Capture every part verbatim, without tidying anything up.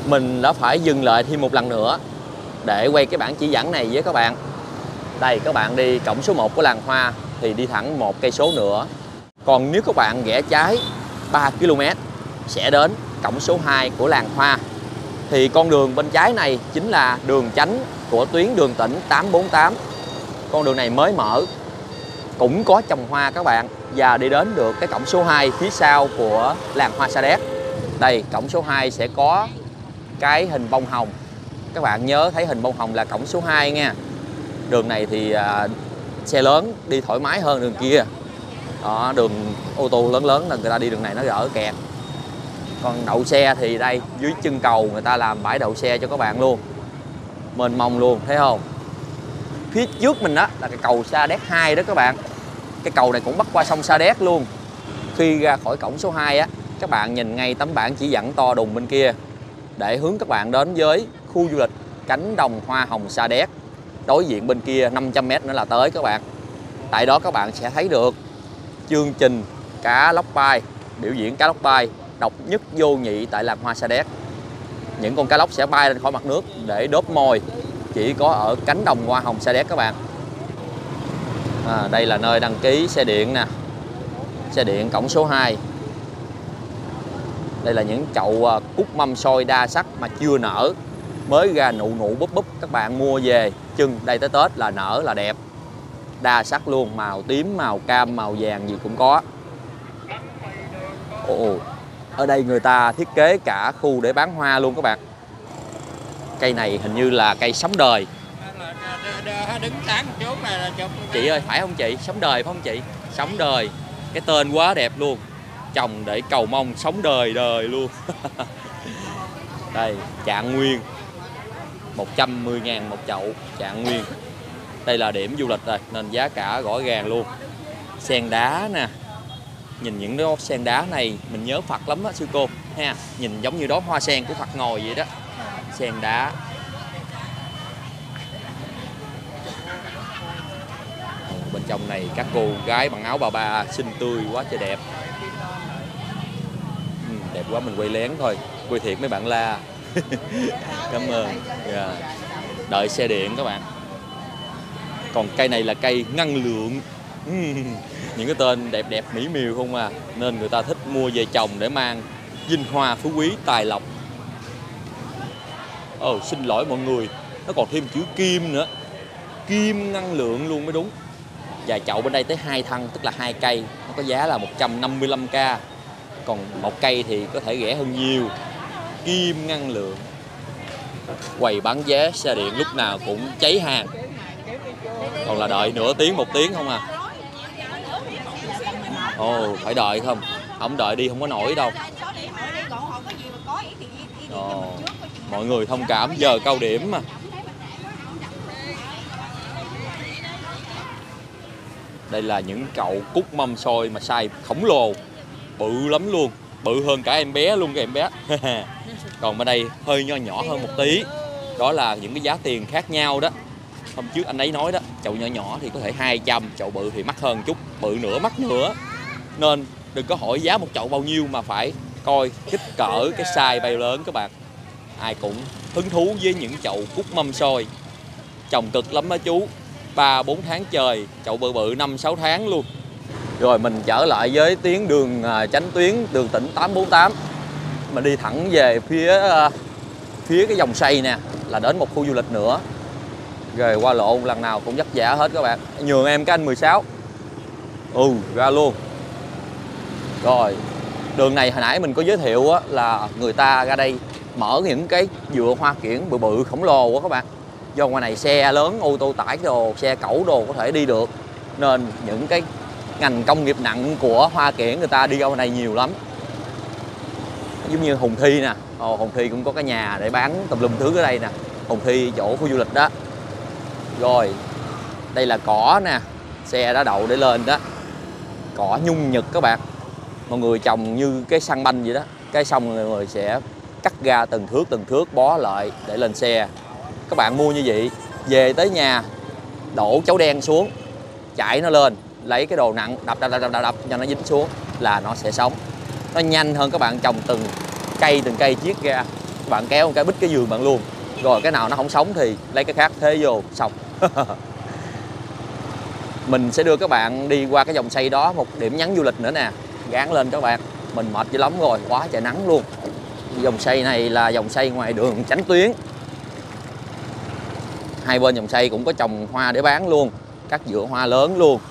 mình đã phải dừng lại thêm một lần nữa để quay cái bản chỉ dẫn này với các bạn. Đây, các bạn đi cổng số một của làng hoa thì đi thẳng một cây số nữa. Còn nếu các bạn rẽ trái ba ki lô mét sẽ đến cổng số hai của làng hoa. Thì con đường bên trái này chính là đường chánh của tuyến đường tỉnh tám bốn tám. Con đường này mới mở, cũng có trồng hoa các bạn, và đi đến được cái cổng số hai phía sau của làng hoa Sa Đéc. Đây, cổng số hai sẽ có cái hình bông hồng. Các bạn nhớ thấy hình bông hồng là cổng số hai nha. Đường này thì à, xe lớn đi thoải mái hơn đường kia. Đó, đường ô tô lớn lớn là người ta đi đường này nó đỡ kẹt. Còn đậu xe thì đây, dưới chân cầu người ta làm bãi đậu xe cho các bạn luôn. Mênh mông luôn, thấy không? Phía trước mình đó là cái cầu Sa Đéc hai đó các bạn. Cái cầu này cũng bắc qua sông Sa Đéc luôn. Khi ra khỏi cổng số hai á, các bạn nhìn ngay tấm bảng chỉ dẫn to đùng bên kia để hướng các bạn đến với khu du lịch cánh đồng hoa hồng Sa Đéc. Đối diện bên kia năm trăm mét nữa là tới các bạn. Tại đó các bạn sẽ thấy được chương trình cá lóc bay, biểu diễn cá lóc bay độc nhất vô nhị tại làng hoa Sa Đéc. Những con cá lóc sẽ bay lên khỏi mặt nước để đốp mồi, chỉ có ở cánh đồng hoa hồng Sa Đéc các bạn. À, đây là nơi đăng ký xe điện nè. Xe điện cổng số hai. Đây là những chậu cúc mâm xôi đa sắc mà chưa nở, mới ra nụ nụ búp búp. Các bạn mua về chừng đây tới Tết là nở là đẹp. Đa sắc luôn, màu tím, màu cam, màu vàng gì cũng có. Ồ, ở đây người ta thiết kế cả khu để bán hoa luôn các bạn. Cây này hình như là cây sống đời. Đứng sáng một chút này là chụp. Chị ơi, phải không chị? Sống đời phải không chị? Sống đời. Cái tên quá đẹp luôn. Trồng để cầu mong sống đời đời luôn. Đây, Trạng Nguyên. một trăm mười ngàn một chậu Trạng Nguyên. Đây là điểm du lịch rồi nên giá cả rõ ràng luôn. Sen đá nè. Nhìn những đóa sen đá này mình nhớ Phật lắm á sư cô ha. Nhìn giống như đó hoa sen của Phật ngồi vậy đó. Sen đá. Bên trong này các cô gái bằng áo bà ba xinh tươi quá trời đẹp. Ừ, đẹp quá mình quay lén thôi. Quay thiệt mấy bạn la. Cảm ơn. Yeah. Đợi xe điện các bạn. Còn cây này là cây ngân lượng. Những cái tên đẹp đẹp mỹ miều không à. Nên người ta thích mua về trồng để mang vinh hoa phú quý tài lộc. Ồ, oh, xin lỗi mọi người, nó còn thêm chữ kim nữa. Kim ngân lượng luôn mới đúng. Và chậu bên đây tới hai thân, tức là hai cây. Nó có giá là một trăm năm mươi lăm k. Còn một cây thì có thể rẻ hơn nhiều. Kim ngân lượng. Quầy bán vé xe điện lúc nào cũng cháy hàng. Còn là đợi nửa tiếng, một tiếng không à. Ồ, phải đợi không? Không đợi đi không có nổi đâu. Ồ, mọi người thông cảm giờ cao điểm mà. Đây là những chậu cúc mâm xôi mà size khổng lồ. Bự lắm luôn. Bự hơn cả em bé luôn các em bé. Còn bên đây hơi nho nhỏ hơn một tí. Đó là những cái giá tiền khác nhau đó. Hôm trước anh ấy nói đó, chậu nhỏ nhỏ thì có thể hai trăm, chậu bự thì mắc hơn chút, bự nữa mắc nữa. Nên đừng có hỏi giá một chậu bao nhiêu mà phải coi kích cỡ cái size bao lớn các bạn. Ai cũng hứng thú với những chậu cúc mâm xôi. Trồng cực lắm á chú. ba bốn tháng trời, chậu bự bự năm sáu tháng luôn. Rồi mình trở lại với tuyến đường chánh tuyến đường tỉnh tám bốn tám. Mình đi thẳng về phía phía cái dòng xây nè là đến một khu du lịch nữa. Rồi qua lộ lần nào cũng vất vả hết các bạn. Nhường em cái anh mười sáu. Ừ, ra luôn. Rồi, đường này hồi nãy mình có giới thiệu á, là người ta ra đây mở những cái vựa hoa kiển bự bự khổng lồ quá các bạn. Do ngoài này xe lớn, ô tô tải đồ, xe cẩu đồ có thể đi được. Nên những cái ngành công nghiệp nặng của hoa kiển người ta đi ra ngoài này nhiều lắm. Giống như Hùng Thi nè. Ồ, Hùng Thi cũng có cái nhà để bán tùm lum thứ ở đây nè. Hùng Thi chỗ khu du lịch đó. Rồi, đây là cỏ nè. Xe đã đậu để lên đó. Cỏ nhung nhật các bạn. Mọi người trồng như cái săn banh vậy đó. Cái xong mọi người sẽ cắt ra từng thước từng thước bó lại để lên xe. Các bạn mua như vậy, về tới nhà đổ chấu đen xuống, chải nó lên, lấy cái đồ nặng đập đập đập đập, đập cho nó dính xuống là nó sẽ sống. Nó nhanh hơn các bạn trồng từng cây từng cây chiết ra bạn kéo một cái bít cái giường bạn luôn. Rồi cái nào nó không sống thì lấy cái khác thế vô xong. Mình sẽ đưa các bạn đi qua cái vòng xoay đó, một điểm nhấn du lịch nữa nè. Gán lên các bạn, mình mệt dữ lắm rồi, quá trời nắng luôn. Vòng xoay này là vòng xoay ngoài đường Chánh Tuyến. Hai bên vòng xoay cũng có trồng hoa để bán luôn, các vựa hoa lớn luôn.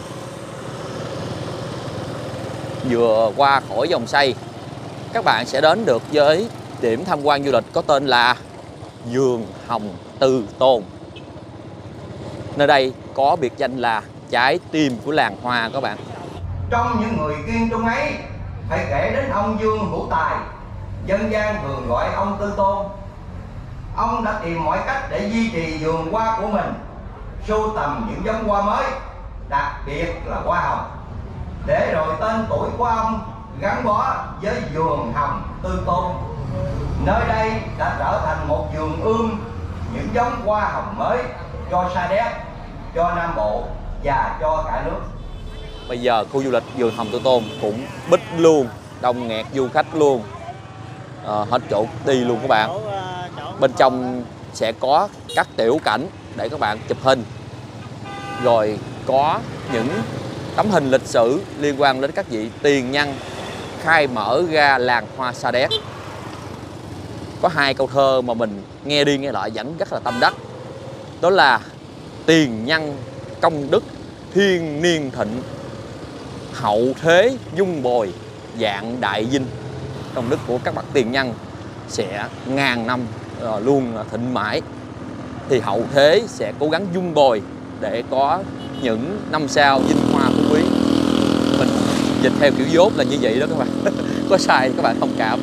Vừa qua khỏi vòng xoay, các bạn sẽ đến được với điểm tham quan du lịch có tên là Vườn Hồng Từ Tôn. Nơi đây có biệt danh là trái tim của làng hoa các bạn. Trong những người kiên trung ấy, phải kể đến ông Dương Hữu Tài, dân gian thường gọi ông Tư Tôn. Ông đã tìm mọi cách để duy trì vườn hoa của mình, sưu tầm những giống hoa mới, đặc biệt là hoa hồng, để rồi tên tuổi của ông gắn bó với vườn Hồng Tư Tôn. Nơi đây đã trở thành một vườn ươm những giống hoa hồng mới cho Sa Đéc, cho Nam Bộ và cho cả nước. Bây giờ khu du lịch Vườn Hồng Tư Tôn cũng bích luôn, đông nghẹt du khách luôn, à, hết chỗ đi luôn các bạn. Bên trong sẽ có các tiểu cảnh để các bạn chụp hình, rồi có những tấm hình lịch sử liên quan đến các vị tiền nhân khai mở ra làng hoa Sa Đéc. Có hai câu thơ mà mình nghe đi nghe lại vẫn rất là tâm đắc. Đó là tiền nhân công đức thiên niên thịnh, hậu thế dung bồi dạng đại vinh. Công đức của các bậc tiền nhân sẽ ngàn năm uh, luôn thịnh mãi, thì hậu thế sẽ cố gắng dung bồi để có những năm sau vinh hoa phú quý. Mình dịch theo kiểu dốt là như vậy đó các bạn. Có sai các bạn thông cảm.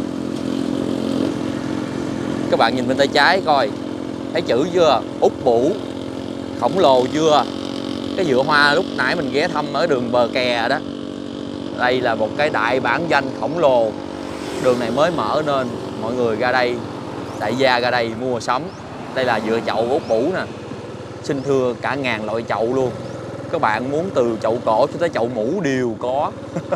Các bạn nhìn bên tay trái coi, thấy chữ chưa? Úc Bủ, khổng lồ chưa? Cái vựa hoa lúc nãy mình ghé thăm ở đường bờ kè đó, đây là một cái đại bản doanh khổng lồ. Đường này mới mở nên mọi người ra đây, đại gia ra đây mua sắm. Đây là vựa chậu Úc Bủ nè, xin thưa cả ngàn loại chậu luôn. Các bạn muốn từ chậu cổ cho tới chậu mũ đều có.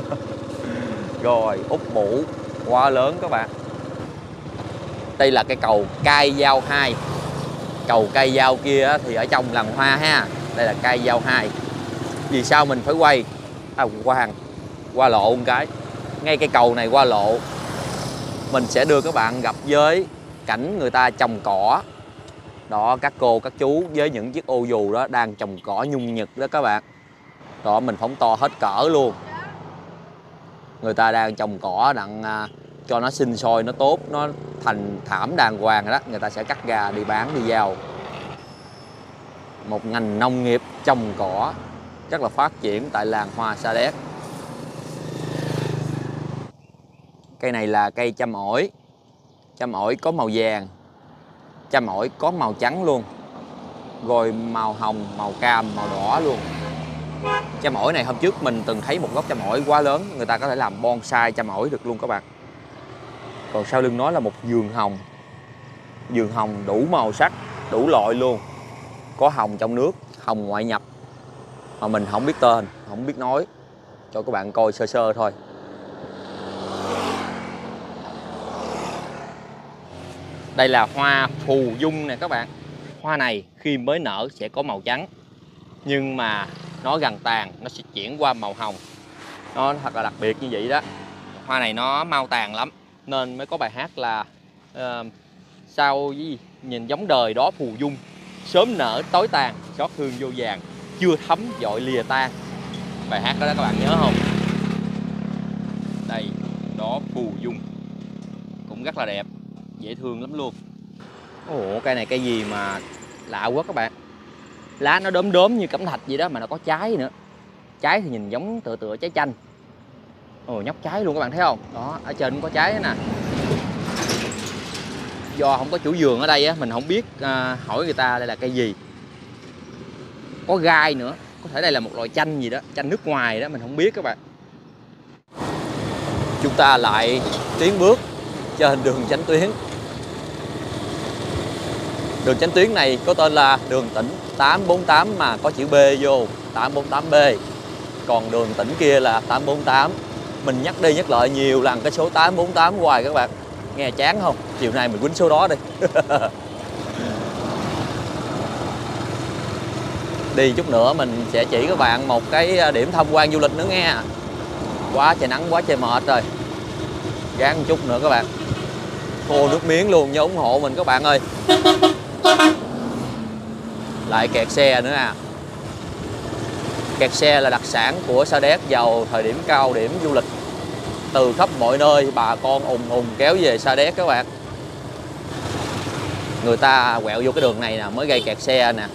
Rồi Úc Bủ quá lớn các bạn. Đây là cái cầu Cai Giao hai. Cầu Cai Giao kia thì ở trong làng hoa ha. Đây là Cai Giao hai. Vì sao mình phải quay? À, qua, qua lộ một cái. Ngay cái cầu này qua lộ, mình sẽ đưa các bạn gặp với cảnh người ta trồng cỏ. Đó, các cô, các chú với những chiếc ô dù đó đang trồng cỏ nhung nhật đó các bạn. Đó, mình phóng to hết cỡ luôn. Người ta đang trồng cỏ đặng à, cho nó sinh sôi, nó tốt, nó thành thảm đàng hoàng rồi đó. Người ta sẽ cắt gà đi bán, đi giao. Một ngành nông nghiệp trồng cỏ rất là phát triển tại làng hoa Sa Đéc. Cây này là cây chăm ổi. Chăm ổi có màu vàng, chăm ổi có màu trắng luôn, rồi màu hồng, màu cam, màu đỏ luôn. Chăm ổi này hôm trước mình từng thấy một gốc chăm ổi quá lớn, người ta có thể làm bonsai chăm ổi được luôn các bạn. Còn sau lưng nó là một vườn hồng. Vườn hồng đủ màu sắc, đủ loại luôn. Có hồng trong nước, hồng ngoại nhập mà mình không biết tên, không biết nói, cho các bạn coi sơ sơ thôi. Đây là hoa phù dung nè các bạn. Hoa này khi mới nở sẽ có màu trắng, nhưng mà nó gần tàn nó sẽ chuyển qua màu hồng. Nó thật là đặc biệt như vậy đó. Hoa này nó mau tàn lắm, nên mới có bài hát là uh, sao gì nhìn giống đời đó phù dung, sớm nở tối tàn, xót hương vô vàng, chưa thấm dội lìa tan. Bài hát đó, đó các bạn nhớ không? Đây, đó phù dung, cũng rất là đẹp, dễ thương lắm luôn. Ồ, cây này cây gì mà lạ quá các bạn. Lá nó đốm đốm như cẩm thạch vậy đó, mà nó có trái nữa. Trái thì nhìn giống tựa tựa trái chanh. Ồ, nhóc trái luôn các bạn thấy không? Đó, ở trên cũng có trái đó nè. Do không có chủ vườn ở đây á, mình không biết à, hỏi người ta đây là cây gì. Có gai nữa, có thể đây là một loại chanh gì đó, chanh nước ngoài đó, mình không biết các bạn. Chúng ta lại tiến bước trên đường Chánh Tuyến. Đường Chánh Tuyến này có tên là đường tỉnh tám bốn tám mà có chữ B vô, tám bốn tám B. Còn đường tỉnh kia là tám bốn tám. Mình nhắc đi nhắc lại nhiều lần cái số tám bốn tám hoài các bạn. Nghe chán không? Chiều nay mình quýnh số đó đi. Đi chút nữa mình sẽ chỉ các bạn một cái điểm tham quan du lịch nữa nghe. Quá trời nắng, quá trời mệt rồi. Gán một chút nữa các bạn. Khô nước miếng luôn, nhớ ủng hộ mình các bạn ơi. Lại kẹt xe nữa à. Kẹt xe là đặc sản của Sa Đéc vào thời điểm cao điểm du lịch. Từ khắp mọi nơi bà con ùn ùn kéo về Sa Đéc các bạn. Người ta quẹo vô cái đường này nè mới gây kẹt xe nè.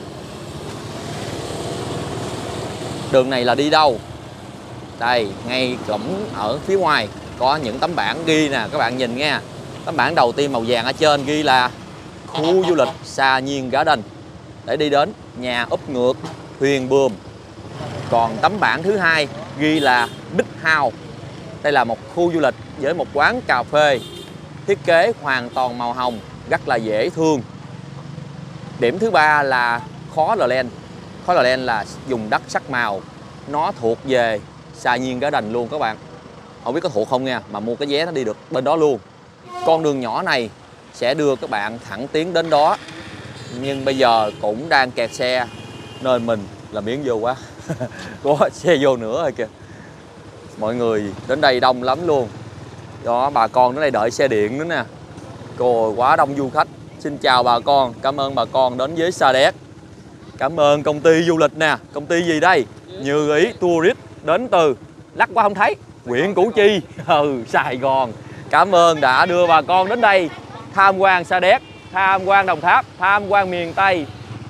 Đường này là đi đâu? Đây, ngay cổng ở phía ngoài có những tấm bảng ghi nè, các bạn nhìn nghe. Tấm bảng đầu tiên màu vàng ở trên ghi là khu du lịch Sa Nhiên Garden để đi đến nhà úp ngược thuyền buồm. Còn tấm bảng thứ hai ghi là Big House. Đây là một khu du lịch với một quán cà phê thiết kế hoàn toàn màu hồng, rất là dễ thương. Điểm thứ ba là Khó Lờ Len. Khó Lờ Len là dùng đất sắc màu, nó thuộc về Sa Nhiên Garden luôn các bạn. Không biết có thuộc không nha, mà mua cái vé nó đi được bên đó luôn. Con đường nhỏ này sẽ đưa các bạn thẳng tiến đến đó. Nhưng bây giờ cũng đang kẹt xe nên mình là miếng vô quá. Có xe vô nữa rồi kìa. Mọi người đến đây đông lắm luôn. Đó, bà con đến đây đợi xe điện nữa nè. Cô quá đông du khách. Xin chào bà con, cảm ơn bà con đến với Sa Đéc. Cảm ơn công ty du lịch nè. Công ty gì đây? Như Ý Tourist đến từ lắc quá không thấy, huyện Củ Chi, ừ, Sài Gòn. Cảm ơn đã đưa bà con đến đây tham quan Sa Đéc, tham quan Đồng Tháp, tham quan miền Tây.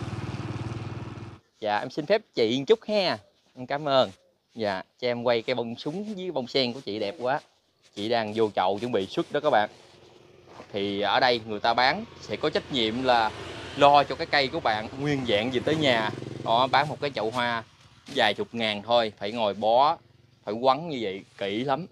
Dạ em xin phép chị một chút ha. Em cảm ơn. Dạ cho em quay cái bông súng với bông sen của chị đẹp quá. Chị đang vô chậu chuẩn bị xuất đó các bạn. Thì ở đây người ta bán sẽ có trách nhiệm là lo cho cái cây của bạn nguyên vẹn về tới nhà. Đó, bán một cái chậu hoa vài chục ngàn thôi, phải ngồi bó, phải quấn như vậy, kỹ lắm.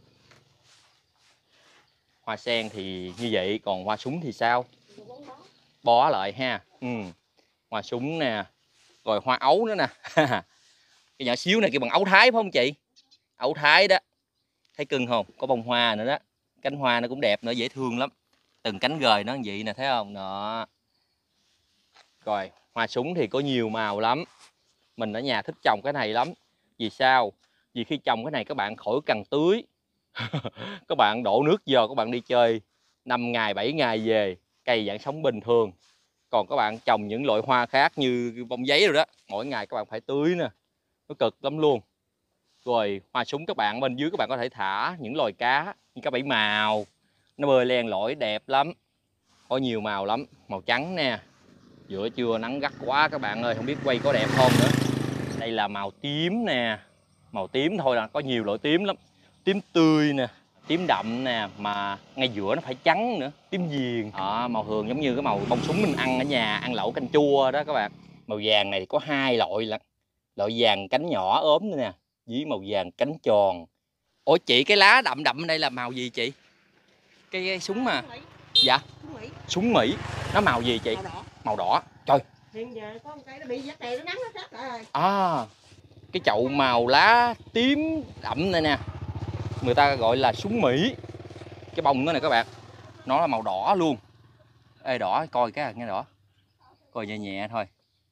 Hoa sen thì như vậy, còn hoa súng thì sao? Bó lại ha. Ừ. Hoa súng nè, rồi hoa ấu nữa nè. Cái nhỏ xíu này kêu bằng ấu Thái phải không chị? Ấu Thái đó. Thấy cưng không? Có bông hoa nữa đó. Cánh hoa nó cũng đẹp nữa, dễ thương lắm. Từng cánh gời nó như vậy nè, thấy không? Đó. Rồi, hoa súng thì có nhiều màu lắm. Mình ở nhà thích trồng cái này lắm. Vì sao? Vì khi trồng cái này các bạn khỏi cần tưới. Các bạn đổ nước vô, các bạn đi chơi năm ngày, bảy ngày về, cây vẫn sống bình thường. Còn các bạn trồng những loại hoa khác như bông giấy rồi đó, mỗi ngày các bạn phải tưới nè. Nó cực lắm luôn. Rồi hoa súng các bạn bên dưới các bạn có thể thả những loài cá như cá bảy màu. Nó bơi len lỏi đẹp lắm. Có nhiều màu lắm. Màu trắng nè. Giữa trưa nắng gắt quá các bạn ơi, không biết quay có đẹp không nữa. Đây là màu tím nè. Màu tím thôi là có nhiều loại tím lắm. Tím tươi nè, tím đậm nè, mà ngay giữa nó phải trắng nữa, tím viền. À, màu hường giống như cái màu bông súng mình ăn ở nhà, ăn lẩu canh chua đó các bạn. Màu vàng này thì có hai loại là loại vàng cánh nhỏ ốm nữa nè, với màu vàng cánh tròn. Ủa chị, cái lá đậm đậm đây là màu gì chị? Cái, cái súng mà. Dạ. Súng Mỹ. Nó màu gì chị? Màu đỏ. Màu đỏ. Trời. Hiện giờ có một cây nó bị vắt này, nó nắng nó sát lại rồi. À, cái chậu màu lá tím đậm này nè, người ta gọi là súng Mỹ. Cái bông đó nè các bạn, nó là màu đỏ luôn. Ê đỏ, coi cái nghe đỏ. Coi nhẹ nhẹ thôi.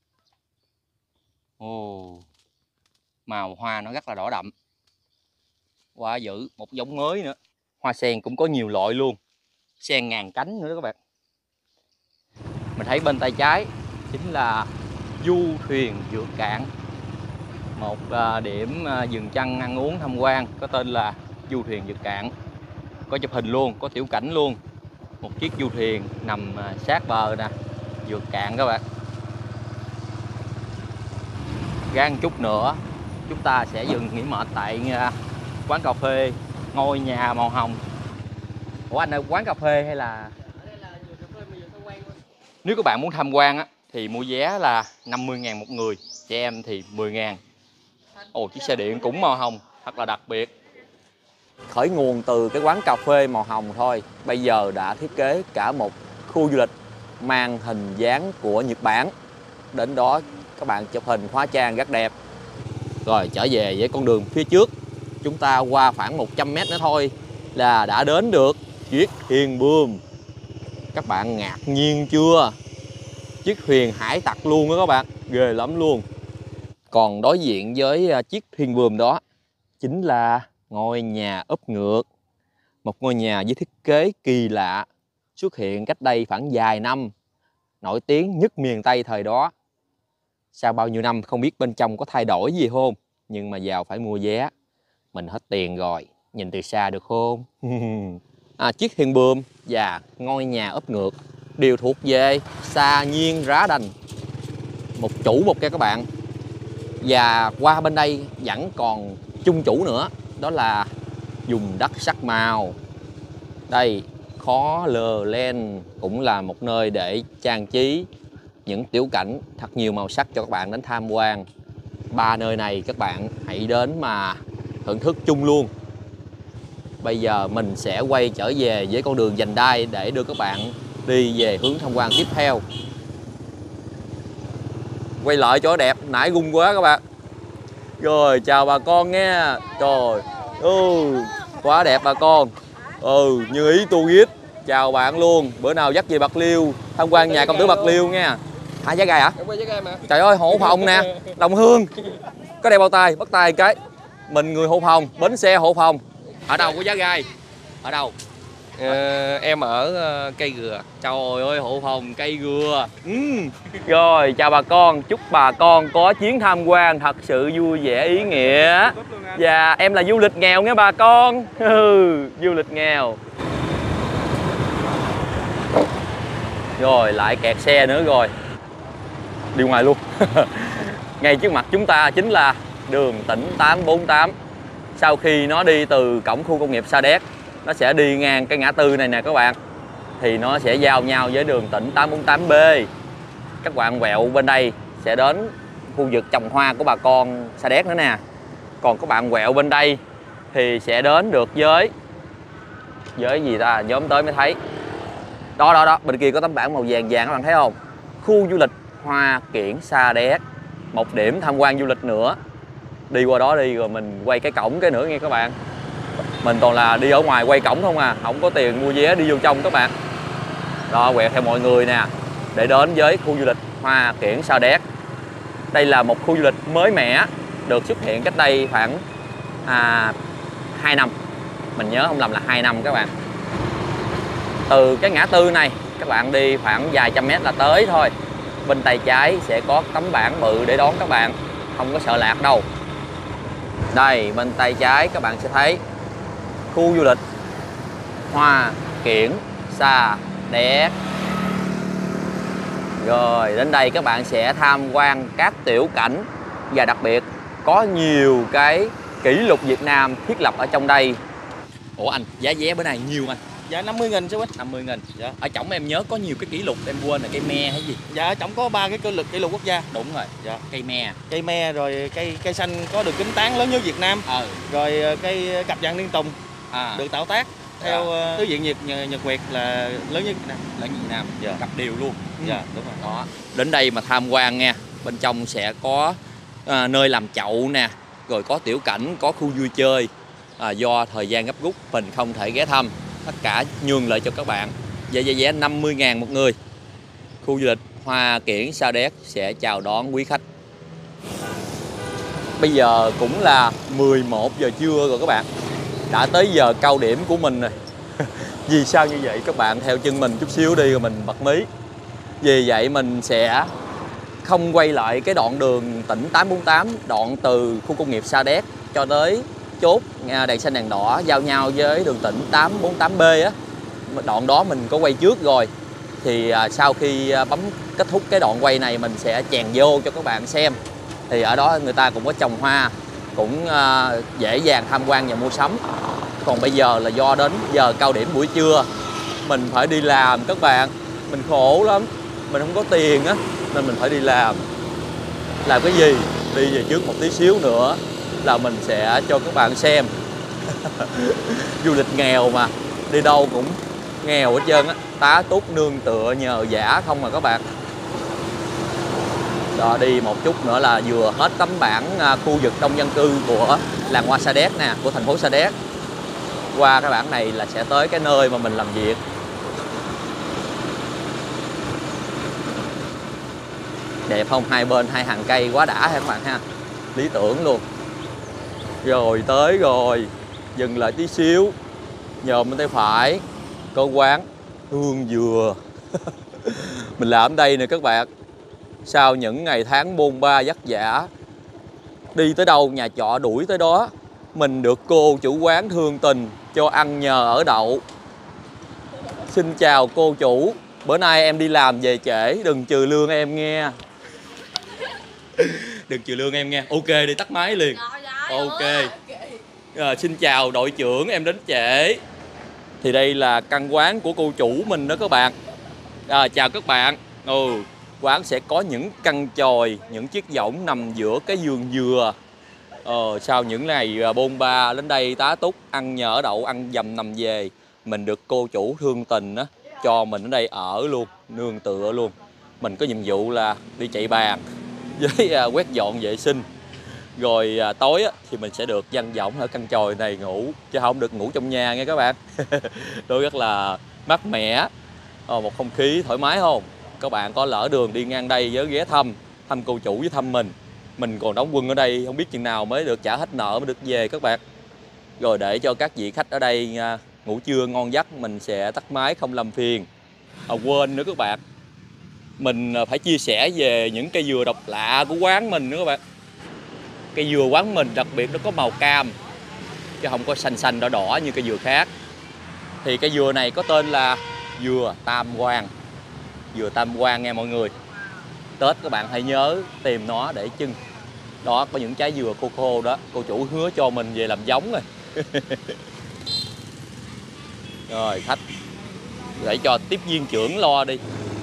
Ồ, màu hoa nó rất là đỏ đậm. Quá dữ, một giống mới nữa. Hoa sen cũng có nhiều loại luôn. Sen ngàn cánh nữa đó các bạn. Mình thấy bên tay trái chính là du thuyền vượt cạn. Một điểm dừng chân ăn uống tham quan có tên là du thuyền vượt cạn. Có chụp hình luôn, có tiểu cảnh luôn. Một chiếc du thuyền nằm sát bờ nè, vượt cạn các bạn. Ra một chút nữa chúng ta sẽ dừng nghỉ mệt tại quán cà phê ngôi nhà màu hồng. Ủa anh ơi, quán cà phê hay là... Nếu các bạn muốn tham quan á, thì mua vé là năm mươi ngàn một người, trẻ em thì mười ngàn. Ồ, chiếc xe điện cũng màu hồng, thật là đặc biệt. Khởi nguồn từ cái quán cà phê màu hồng thôi, bây giờ đã thiết kế cả một khu du lịch mang hình dáng của Nhật Bản. Đến đó các bạn chụp hình hóa trang rất đẹp. Rồi trở về với con đường phía trước, chúng ta qua khoảng một trăm mét nữa thôi là đã đến được chiếc thuyền buồm Các bạn ngạc nhiên chưa? Chiếc thuyền hải tặc luôn đó các bạn, ghê lắm luôn. Còn đối diện với chiếc thuyền buồm đó chính là ngôi nhà úp ngược. Một ngôi nhà với thiết kế kỳ lạ, xuất hiện cách đây khoảng vài năm, nổi tiếng nhất miền Tây thời đó. Sau bao nhiêu năm không biết bên trong có thay đổi gì không, nhưng mà vào phải mua vé. Mình hết tiền rồi, nhìn từ xa được không? À, chiếc thuyền buồm và ngôi nhà úp ngược đều thuộc về Sa Nhiên Rá Đành, một chủ một cái các bạn. Và qua bên đây vẫn còn chung chủ nữa, đó là vùng đất sắc màu. Đây, Khó Lờ Len cũng là một nơi để trang trí những tiểu cảnh thật nhiều màu sắc cho các bạn đến tham quan. Ba nơi này các bạn hãy đến mà thưởng thức chung luôn. Bây giờ mình sẽ quay trở về với con đường vành đai để đưa các bạn đi về hướng tham quan tiếp theo. Quay lại chỗ đẹp, nãy gung quá các bạn. Rồi, chào bà con nghe. Trời, ừ, quá đẹp bà con. Ừ, như ý tourist. Chào bạn luôn. Bữa nào dắt về Bạc Liêu tham quan nhà công tử Bạc Liêu nha. Hả, giá gai hả? Trời ơi, Hộ Phòng nè, đồng hương. Có đeo bao tay, bắt tay cái. Mình người Hộ Phòng, bến xe Hộ Phòng. Ở đâu có giá gai? Ở đâu? Ờ, em ở uh, Cây Gừa. Trời ơi, Hộ Phòng Cây Gừa. Ừ. Rồi, chào bà con. Chúc bà con có chuyến tham quan thật sự vui vẻ ý nghĩa. Và em là du lịch nghèo nghe bà con. Ừ, du lịch nghèo. Rồi, lại kẹt xe nữa rồi. Đi ngoài luôn. Ngay trước mặt chúng ta chính là đường tỉnh tám bốn tám. Sau khi nó đi từ cổng khu công nghiệp Sa Đéc, nó sẽ đi ngang cái ngã tư này nè các bạn, thì nó sẽ giao nhau với đường tỉnh tám bốn tám B. Các bạn quẹo bên đây sẽ đến khu vực trồng hoa của bà con Sa Đéc nữa nè. Còn các bạn quẹo bên đây thì sẽ đến được với với gì ta, nhóm tới mới thấy. Đó đó đó, bên kia có tấm bảng màu vàng vàng các bạn thấy không? Khu du lịch Hoa Kiển Sa Đéc. Một điểm tham quan du lịch nữa. Đi qua đó đi rồi mình quay cái cổng cái nữa nghe các bạn. Mình toàn là đi ở ngoài quay cổng không à, không có tiền mua vé đi vô trong các bạn. Đó, quẹo theo mọi người nè để đến với khu du lịch Hoa Kiển Sa Đéc. Đây là một khu du lịch mới mẻ, được xuất hiện cách đây khoảng à, hai năm. Mình nhớ không lầm là hai năm các bạn. Từ cái ngã tư này các bạn đi khoảng vài trăm mét là tới thôi. Bên tay trái sẽ có tấm bảng bự để đón các bạn, không có sợ lạc đâu. Đây, bên tay trái các bạn sẽ thấy khu du lịch Hoa Kiển Sa Đéc. Rồi, đến đây các bạn sẽ tham quan các tiểu cảnh. Và đặc biệt có nhiều cái kỷ lục Việt Nam thiết lập ở trong đây. Ủa anh, giá vé bữa nay nhiêu anh? Dạ năm mươi nghìn chứ anh. năm mươi nghìn. Dạ. Ở trỏng em nhớ có nhiều cái kỷ lục, em quên là cây me hay gì? Dạ, ở trỏng có ba cái kỷ lục kỷ lục quốc gia. Đúng rồi. Dạ. Cây me. Cây me, rồi cây cây xanh có đường kính tán lớn nhất Việt Nam. Ờ. Rồi cây cặp vàng liên tùng À. được tạo tác theo Dạ. Thứ viện Nhật Nhật Nguyệt là lớn nhất Việt Nam. Lớn nhất Việt Nam. Dạ. Cặp đều luôn. Dạ, đúng rồi. Đó. Đến đây mà tham quan nha. Bên trong sẽ có à, nơi làm chậu nè, rồi có tiểu cảnh, có khu vui chơi. À, do thời gian gấp rút mình không thể ghé thăm. Tất cả nhường lại cho các bạn. Giá giá vé năm mươi ngàn một người. Khu du lịch Hoa Kiển Sa Đéc sẽ chào đón quý khách. Bây giờ cũng là mười một giờ trưa rồi các bạn. Đã tới giờ cao điểm của mình rồi. Vì sao như vậy các bạn, theo chân mình chút xíu đi rồi mình bật mí. Vì vậy mình sẽ không quay lại cái đoạn đường tỉnh tám bốn tám, đoạn từ khu công nghiệp Sa Đéc cho tới chốt đèn xanh đèn đỏ giao nhau với đường tỉnh tám bốn tám B á. Đoạn đó mình có quay trước rồi. Thì sau khi bấm kết thúc cái đoạn quay này mình sẽ chèn vô cho các bạn xem. Thì ở đó người ta cũng có trồng hoa, cũng dễ dàng tham quan và mua sắm. Còn bây giờ là do đến giờ cao điểm buổi trưa, mình phải đi làm các bạn. Mình khổ lắm, mình không có tiền á, nên mình phải đi làm. Làm cái gì? Đi về trước một tí xíu nữa là mình sẽ cho các bạn xem. Du lịch nghèo mà, đi đâu cũng nghèo hết trơn á, tá túc nương tựa nhờ vả không mà các bạn. Đó, đi một chút nữa là vừa hết tấm bảng khu vực đông dân cư của làng hoa Sa Đéc nè, của thành phố Sa Đéc. Qua cái bảng này là sẽ tới cái nơi mà mình làm việc. Đẹp không? Hai bên hai hàng cây quá đã ha các bạn ha. Lý tưởng luôn. Rồi tới rồi. Dừng lại tí xíu. Nhòm bên tay phải có quán hương dừa. Mình làm ở đây nè các bạn. Sau những ngày tháng bôn ba vất vả, đi tới đâu nhà trọ đuổi tới đó, mình được cô chủ quán thương tình cho ăn nhờ ở đậu. Xin chào cô chủ, bữa nay em đi làm về trễ, đừng trừ lương em nghe. Đừng trừ lương em nghe. Ok, đi tắt máy liền. Ok. À, xin chào đội trưởng, em đến trễ. Thì đây là căn quán của cô chủ mình đó các bạn. À, chào các bạn. Ừ, quán sẽ có những căn chòi, những chiếc võng nằm giữa cái vườn dừa. Ờ, sau những ngày bôn ba đến đây tá túc, ăn nhờ đậu, ăn dầm nằm về, mình được cô chủ thương tình á, cho mình ở đây ở luôn, nương tựa luôn. Mình có nhiệm vụ là đi chạy bàn với à, quét dọn vệ sinh. Rồi à, tối á, thì mình sẽ được văn võng ở căn chòi này ngủ, chứ không được ngủ trong nhà nghe các bạn. Tôi rất là mát mẻ, ờ, một không khí thoải mái không? Các bạn có lỡ đường đi ngang đây nhớ ghé thăm, thăm cô chủ với thăm mình. Mình còn đóng quân ở đây không biết chừng nào mới được trả hết nợ mới được về các bạn. Rồi để cho các vị khách ở đây à, ngủ trưa ngon giấc, mình sẽ tắt máy không làm phiền. À, quên nữa các bạn, mình phải chia sẻ về những cây dừa độc lạ của quán mình nữa các bạn. Cây dừa quán mình đặc biệt nó có màu cam, chứ không có xanh xanh đỏ đỏ như cây dừa khác. Thì cây dừa này có tên là dừa Tam Quan. Dừa Tam Quan nghe mọi người. Tết các bạn hãy nhớ tìm nó để trưng. Đó, có những trái dừa khô khô đó, cô chủ hứa cho mình về làm giống rồi. Rồi khách, để cho tiếp viên trưởng lo đi.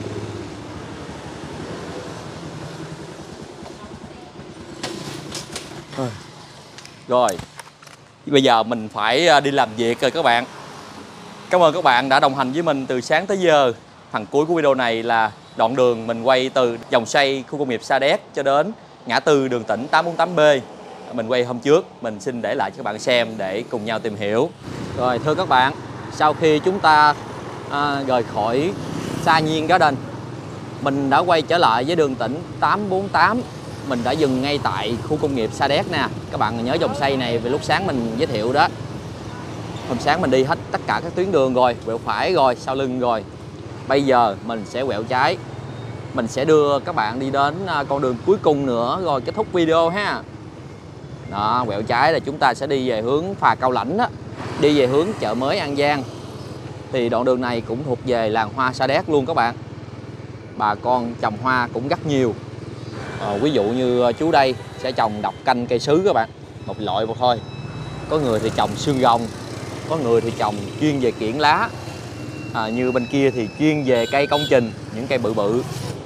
Rồi, bây giờ mình phải đi làm việc rồi các bạn. Cảm ơn các bạn đã đồng hành với mình từ sáng tới giờ. Phần cuối của video này là đoạn đường mình quay từ vòng xoay khu công nghiệp Sa Đéc cho đến ngã tư đường tỉnh tám bốn tám B. Mình quay hôm trước, mình xin để lại cho các bạn xem để cùng nhau tìm hiểu. Rồi thưa các bạn, sau khi chúng ta à, rời khỏi Sa Nhiên Garden, mình đã quay trở lại với đường tỉnh tám bốn tám. Mình đã dừng ngay tại khu công nghiệp Sa Đéc nè. Các bạn nhớ vòng xoay này về lúc sáng mình giới thiệu đó. Hôm sáng mình đi hết tất cả các tuyến đường rồi, quẹo phải rồi, sau lưng rồi. Bây giờ mình sẽ quẹo trái. Mình sẽ đưa các bạn đi đến con đường cuối cùng nữa rồi kết thúc video ha. Đó, quẹo trái là chúng ta sẽ đi về hướng phà Cao Lãnh đó, đi về hướng chợ mới An Giang. Thì đoạn đường này cũng thuộc về làng hoa Sa Đéc luôn các bạn. Bà con trồng hoa cũng rất nhiều. À, ví dụ như chú đây sẽ trồng độc canh cây sứ các bạn, một loại một thôi. Có người thì trồng xương rồng, có người thì trồng chuyên về kiển lá. À, như bên kia thì chuyên về cây công trình, những cây bự bự.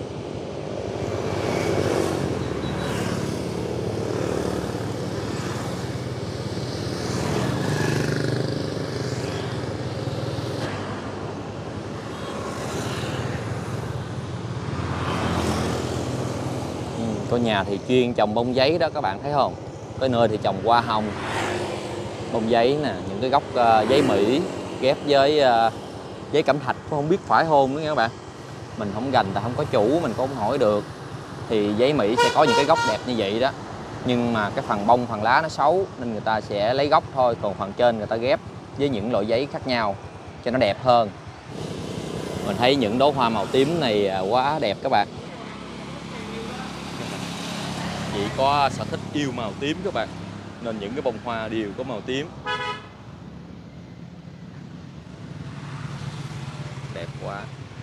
Có nhà thì chuyên trồng bông giấy đó các bạn thấy không? Có nơi thì trồng hoa hồng, bông giấy nè, những cái gốc uh, giấy Mỹ ghép với uh, giấy cẩm thạch, không biết phải không nữa nha các bạn. Mình không gành tại không có chủ, mình cũng không hỏi được. Thì giấy Mỹ sẽ có những cái gốc đẹp như vậy đó. Nhưng mà cái phần bông, phần lá nó xấu nên người ta sẽ lấy gốc thôi, còn phần trên người ta ghép với những loại giấy khác nhau cho nó đẹp hơn. Mình thấy những đóa hoa màu tím này quá đẹp các bạn. Chị có sở thích yêu màu tím các bạn, nên những cái bông hoa đều có màu tím. Đẹp quá.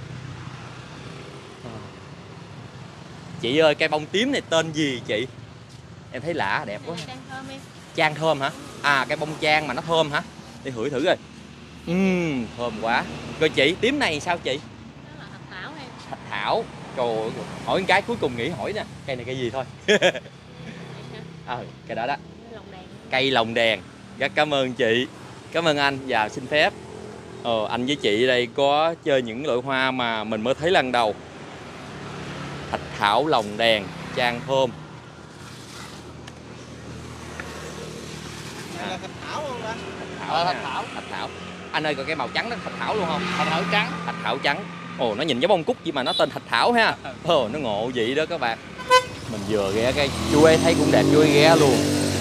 Chị ơi, cây bông tím này tên gì chị? Em thấy lạ, đẹp quá. Trang thơm em. Trang thơm hả? À, cây bông trang mà nó thơm hả? Đi hửi thử rồi. Uhm, thơm quá. Rồi chị, tím này sao chị? Đó là thạch thảo em. Thạch thảo. Trời ơi, hỏi cái cuối cùng nghĩ hỏi nè, cây này cây gì thôi. À, cây đó đó. Cây lồng đèn. Rất cảm ơn chị. Cảm ơn anh và xin phép. Ờ, anh với chị đây có chơi những loại hoa mà mình mới thấy lần đầu. Thạch thảo lồng đèn, trang thơm. Này là thạch thảo không anh? Thạch thảo, à, thạch thảo. Thạch thảo. Anh ơi, còn cái màu trắng đó thạch thảo luôn không? Thạch thảo trắng. Thạch thảo trắng. Ồ, nó nhìn giống bông cúc vậy mà nó tên Thạch Thảo ha. Ồ, nó ngộ vậy đó các bạn. Mình vừa ghé cái chú ấy thấy cũng đẹp, chú ấy ghé luôn.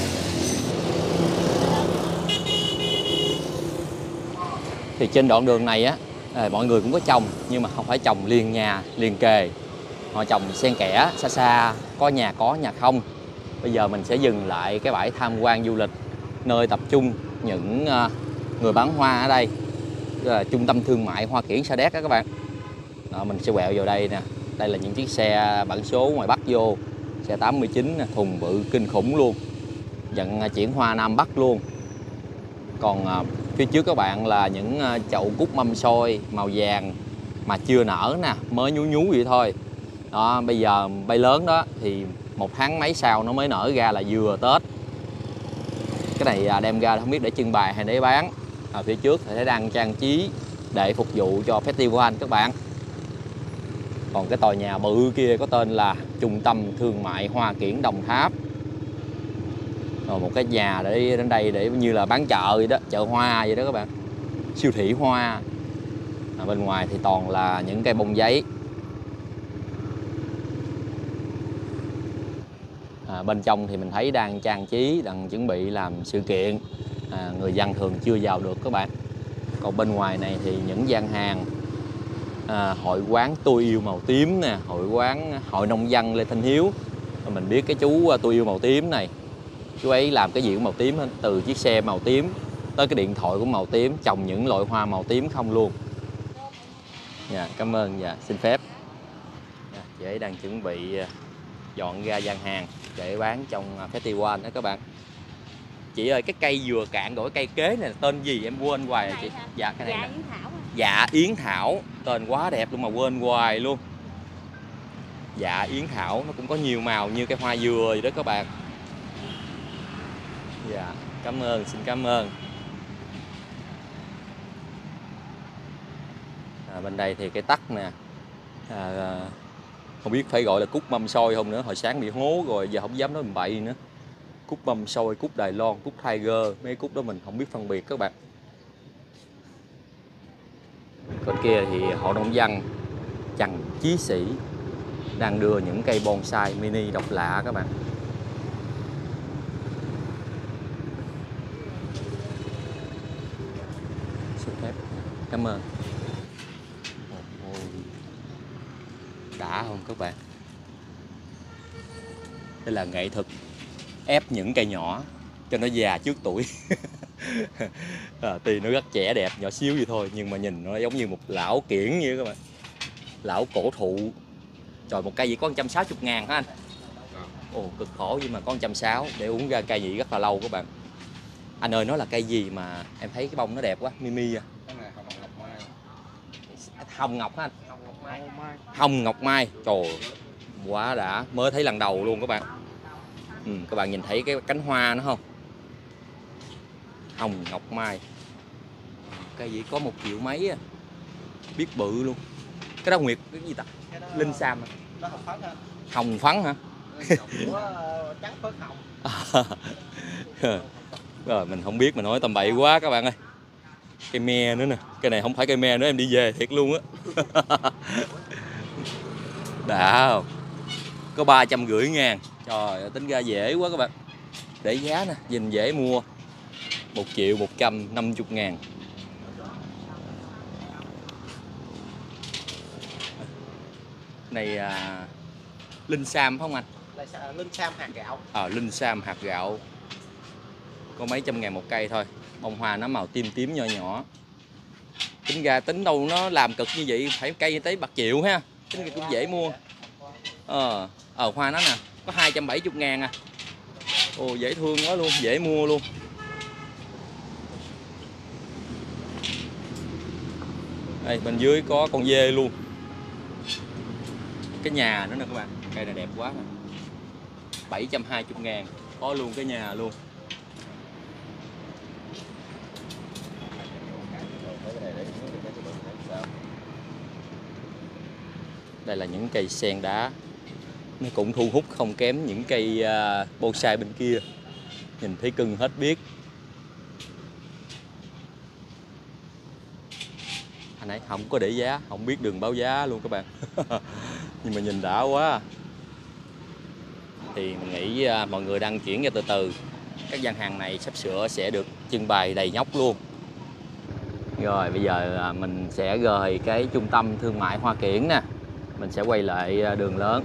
Thì trên đoạn đường này á, mọi người cũng có trồng nhưng mà không phải trồng liền nhà, liền kề. Họ trồng xen kẽ, xa xa, có nhà có, nhà không. Bây giờ mình sẽ dừng lại cái bãi tham quan du lịch, nơi tập trung những người bán hoa ở đây. Là trung tâm thương mại Hoa Kiển Sa Đéc đó các bạn. Đó, mình sẽ quẹo vào đây nè. Đây là những chiếc xe bản số ngoài Bắc vô. Xe tám mươi chín, thùng bự kinh khủng luôn. Vận chuyển hoa Nam Bắc luôn. Còn à, phía trước các bạn là những à, chậu cúc mâm xôi màu vàng mà chưa nở nè, mới nhú nhú vậy thôi. Đó, bây giờ bay lớn đó thì một tháng mấy sau nó mới nở ra là vừa Tết. Cái này à, đem ra không biết để trưng bày hay để bán. À, phía trước thì thấy đang trang trí để phục vụ cho festival các bạn. Còn cái tòa nhà bự kia có tên là Trung tâm Thương mại Hoa Kiển Đồng Tháp. Rồi một cái nhà để đến đây để như là bán chợ vậy đó, chợ hoa vậy đó các bạn. Siêu thị hoa. À, bên ngoài thì toàn là những cây bông giấy. À, bên trong thì mình thấy đang trang trí, đang chuẩn bị làm sự kiện. À, người dân thường chưa vào được các bạn. Còn bên ngoài này thì những gian hàng à, hội quán Tôi Yêu Màu Tím nè, hội quán Hội Nông dân Lê Thanh Hiếu. Mình biết cái chú Tôi Yêu Màu Tím này, chú ấy làm cái gì cũng màu tím hết, từ chiếc xe màu tím tới cái điện thoại cũng màu tím, trồng những loại hoa màu tím không luôn. Dạ, cảm ơn, dạ, xin phép. Dạ, chị ấy đang chuẩn bị dọn ra gian hàng để bán trong festival đó các bạn. Chị ơi, cái cây vừa cạn rồi cái cây kế này là tên gì em quên hoài rồi chị. Dạ, cái này Dạ nè. Yến Thảo. Dạ Yến Thảo, tên quá đẹp luôn mà quên hoài luôn. Dạ Yến Thảo nó cũng có nhiều màu như cây hoa dừa vậy đó các bạn. Dạ, cảm ơn, xin cảm ơn. À, bên đây thì cây tắc nè. À, không biết phải gọi là cúc mâm xôi không nữa, hồi sáng bị hố rồi giờ không dám nói mình bậy nữa. Cúc mâm xôi, cúc Đài Loan, cúc Tiger, mấy cúc đó mình không biết phân biệt các bạn. Còn kia thì Hội Nông dân Trần Chí Sĩ đang đưa những cây bonsai mini độc lạ các bạn. Xin phép, cảm ơn. Đã không các bạn? Đây là nghệ thuật ép những cây nhỏ cho nó già trước tuổi. À, tuy nó rất trẻ đẹp, nhỏ xíu vậy thôi nhưng mà nhìn nó giống như một lão kiển như các bạn. Lão cổ thụ. Trời, một cây gì có một trăm sáu mươi ngàn hả anh? Ồ, cực khổ nhưng mà có một trăm sáu mươi để uống ra cây gì rất là lâu các bạn. Anh ơi, nó là cây gì mà em thấy cái bông nó đẹp quá, Mimi à? Hồng Ngọc hả anh? Hồng Ngọc Mai. Trời, quá đã, mới thấy lần đầu luôn các bạn. Ừ, các bạn nhìn thấy cái cánh hoa nó không? Hồng Ngọc Mai. Cây gì có một triệu mấy à. Biết bự luôn. Cái đó Nguyệt cái gì ta? Linh Sam à? Đó hồng phấn hả? Hồng phấn hả? Trắng phấn hồng. Rồi mình không biết, mình nói tầm bậy quá các bạn ơi. Cây me nữa nè. Cái này không phải cây me nữa, em đi về thiệt luôn á. Đã không? Có ba trăm rưỡi ngàn. Trời ơi, tính ra dễ quá các bạn. Để giá nè, nhìn dễ mua. Một triệu một trăm năm mươi ngàn. Này à, Linh Sam phải không anh? Linh Sam hạt gạo. Ờ, à, Linh Sam hạt gạo. Có mấy trăm ngàn một cây thôi. Bông hoa nó màu tím tím nhỏ nhỏ. Tính ra tính đâu nó làm cực như vậy, phải cây tới bạc triệu ha. Tính ra cũng dễ mua. Ờ, ờ hoa nó nè, có hai trăm bảy mươi ngàn à. Ồ, dễ thương quá luôn, dễ mua luôn. Đây, bên dưới có con dê luôn. Cái nhà nữa nè các bạn. Cây này đẹp quá nè. bảy trăm hai mươi ngàn. Có luôn cái nhà luôn. Đây là những cây sen đá. Nó cũng thu hút không kém những cây uh, bonsai bên kia. Nhìn thấy cưng hết biết. Anh ấy không có để giá, không biết đường báo giá luôn các bạn. Nhưng mà nhìn đã quá. Thì mình nghĩ mọi người đang chuyển ra từ từ. Các gian hàng này sắp sửa sẽ được trưng bày đầy nhóc luôn. Rồi bây giờ mình sẽ rời cái trung tâm thương mại Hoa Kiển nè. Mình sẽ quay lại đường lớn.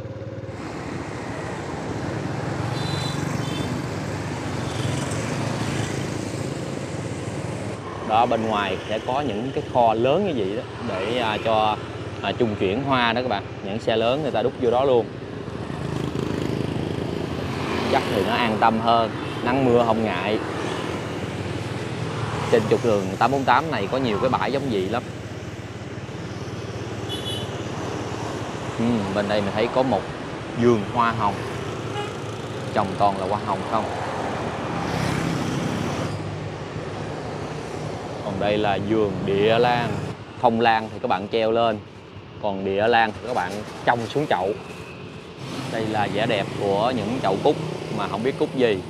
Đó, bên ngoài sẽ có những cái kho lớn như vậy đó để à, cho à, trung chuyển hoa đó các bạn. Những xe lớn người ta đút vô đó luôn. Chắc thì nó an tâm hơn, nắng mưa không ngại. Trên trục đường tám bốn tám này có nhiều cái bãi giống vậy lắm. Ừ, bên đây mình thấy có một vườn hoa hồng, trồng toàn là hoa hồng không. Còn đây là vườn địa lan. Phong lan thì các bạn treo lên, còn địa lan thì các bạn trồng xuống chậu. Đây là vẻ đẹp của những chậu cúc mà không biết cúc gì.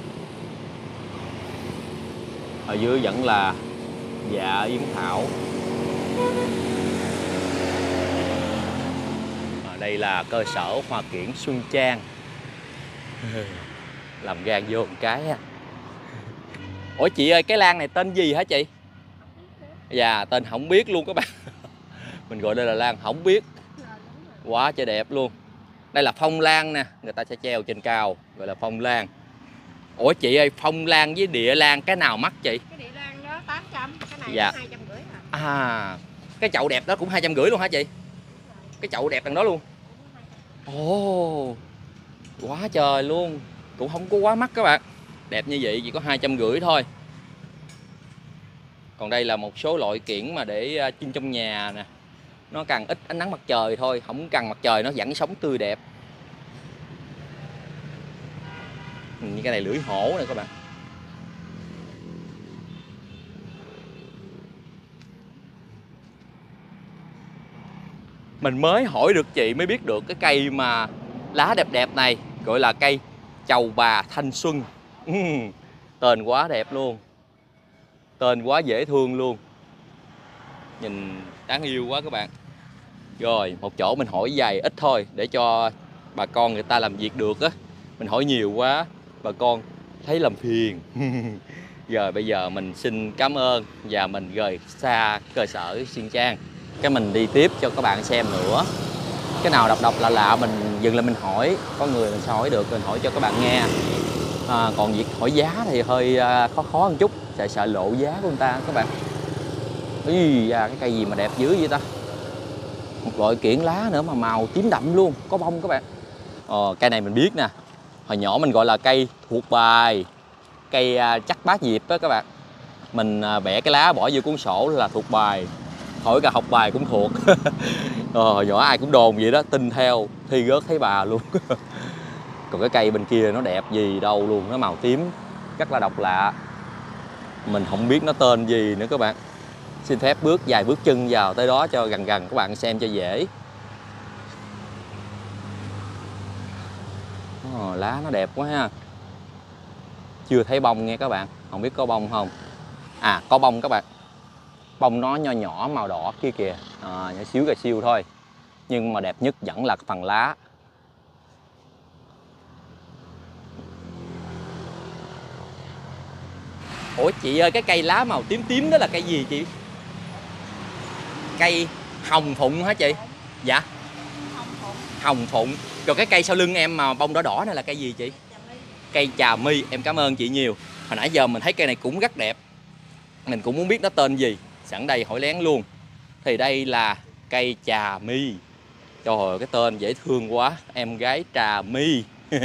Ở dưới vẫn là dạ yến thảo. Ở đây là cơ sở Hoa Kiển Xuân Trang. Làm gan vô một cái. Ủa chị ơi, cái lan này tên gì hả chị? Dạ, tên không biết luôn các bạn. Mình gọi đây là lan không biết. Quá trời đẹp luôn. Đây là phong lan nè, người ta sẽ treo trên cao, gọi là phong lan. Ủa chị ơi, phong lan với địa lan cái nào mắc chị? Cái địa lan đó tám trăm, cái này dạ. hai trăm rưỡi à. À, cái chậu đẹp đó cũng hai trăm rưỡi luôn hả chị? Cái chậu đẹp đằng đó luôn. Ồ, quá trời luôn. Cũng không có quá mắc các bạn. Đẹp như vậy chỉ có hai trăm rưỡi thôi. Còn đây là một số loại kiển mà để trưng trong nhà nè. Nó càng ít ánh nắng mặt trời thôi, không cần mặt trời nó vẫn sống tươi đẹp. Như cái này lưỡi hổ này các bạn. Mình mới hỏi được chị mới biết được cái cây mà lá đẹp đẹp này gọi là cây trầu bà thanh xuân. uhm, Tên quá đẹp luôn. Tên quá dễ thương luôn. Nhìn đáng yêu quá các bạn. Rồi một chỗ mình hỏi dài ít thôi để cho bà con người ta làm việc được á. Mình hỏi nhiều quá bà con thấy làm phiền. Giờ bây giờ mình xin cảm ơn và mình rời xa cơ sở Xuân Trang. Cái mình đi tiếp cho các bạn xem nữa. Cái nào độc độc lạ lạ mình dừng lại mình hỏi. Có người mình sao hỏi được mình hỏi cho các bạn nghe. À, còn việc hỏi giá thì hơi khó khó một chút. Sợ sợ lộ giá của người ta các bạn. Ý da, cái cây gì mà đẹp dữ vậy ta. Một loại kiển lá nữa mà màu tím đậm luôn, có bông các bạn. Ờ, cây này mình biết nè. Hồi nhỏ mình gọi là cây thuộc bài. Cây chắc bá diệp đó các bạn. Mình bẻ cái lá bỏ vô cuốn sổ là thuộc bài. Hỏi cả học bài cũng thuộc. Ờ, hồi nhỏ ai cũng đồn vậy đó, tin theo, thi rớt thấy bà luôn. Còn cái cây bên kia nó đẹp gì đâu luôn, nó màu tím, rất là độc lạ. Mình không biết nó tên gì nữa các bạn. Xin phép bước vài bước chân vào tới đó cho gần gần các bạn xem cho dễ. Ồ, lá nó đẹp quá ha. Chưa thấy bông nghe các bạn. Không biết có bông không. À có bông các bạn. Bông nó nho nhỏ màu đỏ kia kìa. À, nhỏ xíu gà siêu thôi. Nhưng mà đẹp nhất vẫn là phần lá. Ủa chị ơi, cái cây lá màu tím tím đó là cây gì chị? Cây hồng phụng hả chị? Dạ. Hồng phụng. Hồng phụng. Rồi cái cây sau lưng em mà bông đỏ đỏ này là cây gì chị? Cây trà my. Em cảm ơn chị nhiều. Hồi nãy giờ mình thấy cây này cũng rất đẹp. Mình cũng muốn biết nó tên gì. Sẵn đây hỏi lén luôn. Thì đây là cây trà my. Trời ơi, cái tên dễ thương quá. Em gái trà my.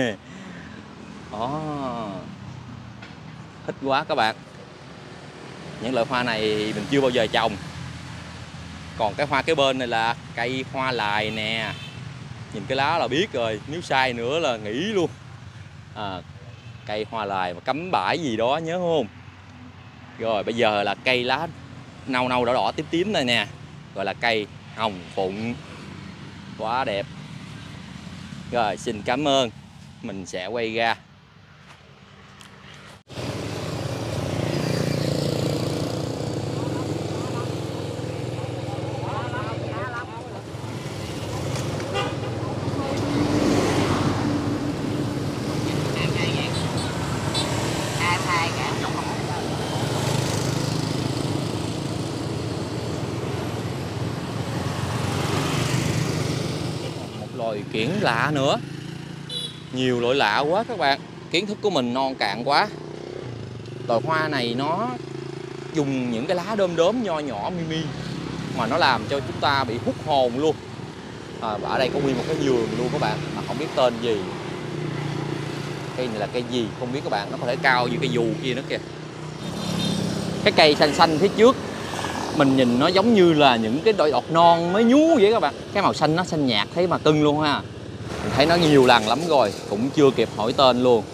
Oh. Thích quá các bạn. Những loại hoa này mình chưa bao giờ trồng. Còn cái hoa kế bên này là cây hoa lài nè. Nhìn cái lá là biết rồi. Nếu sai nữa là nghỉ luôn. À, cây hoa lài mà cắm bãi gì đó nhớ không? Rồi bây giờ là cây lá nâu nâu đỏ đỏ tím tím này nè. Gọi là cây hồng phụng. Quá đẹp. Rồi xin cảm ơn. Mình sẽ quay ra. Một loài kiển lạ nữa, nhiều loại lạ quá các bạn, kiến thức của mình non cạn quá. Loài hoa này nó dùng những cái lá đom đóm nho nhỏ mi mi mà nó làm cho chúng ta bị hút hồn luôn. À, ở đây có nguyên một cái vườn luôn các bạn, mà không biết tên gì. Cây này là cây gì không biết các bạn, nó có thể cao như cây dù kia nữa kìa. Cái cây xanh xanh phía trước mình nhìn nó giống như là những cái đôi đọt non mới nhú vậy các bạn. Cái màu xanh nó xanh nhạt thấy mà cưng luôn ha. Mình thấy nó nhiều lần lắm rồi, cũng chưa kịp hỏi tên luôn.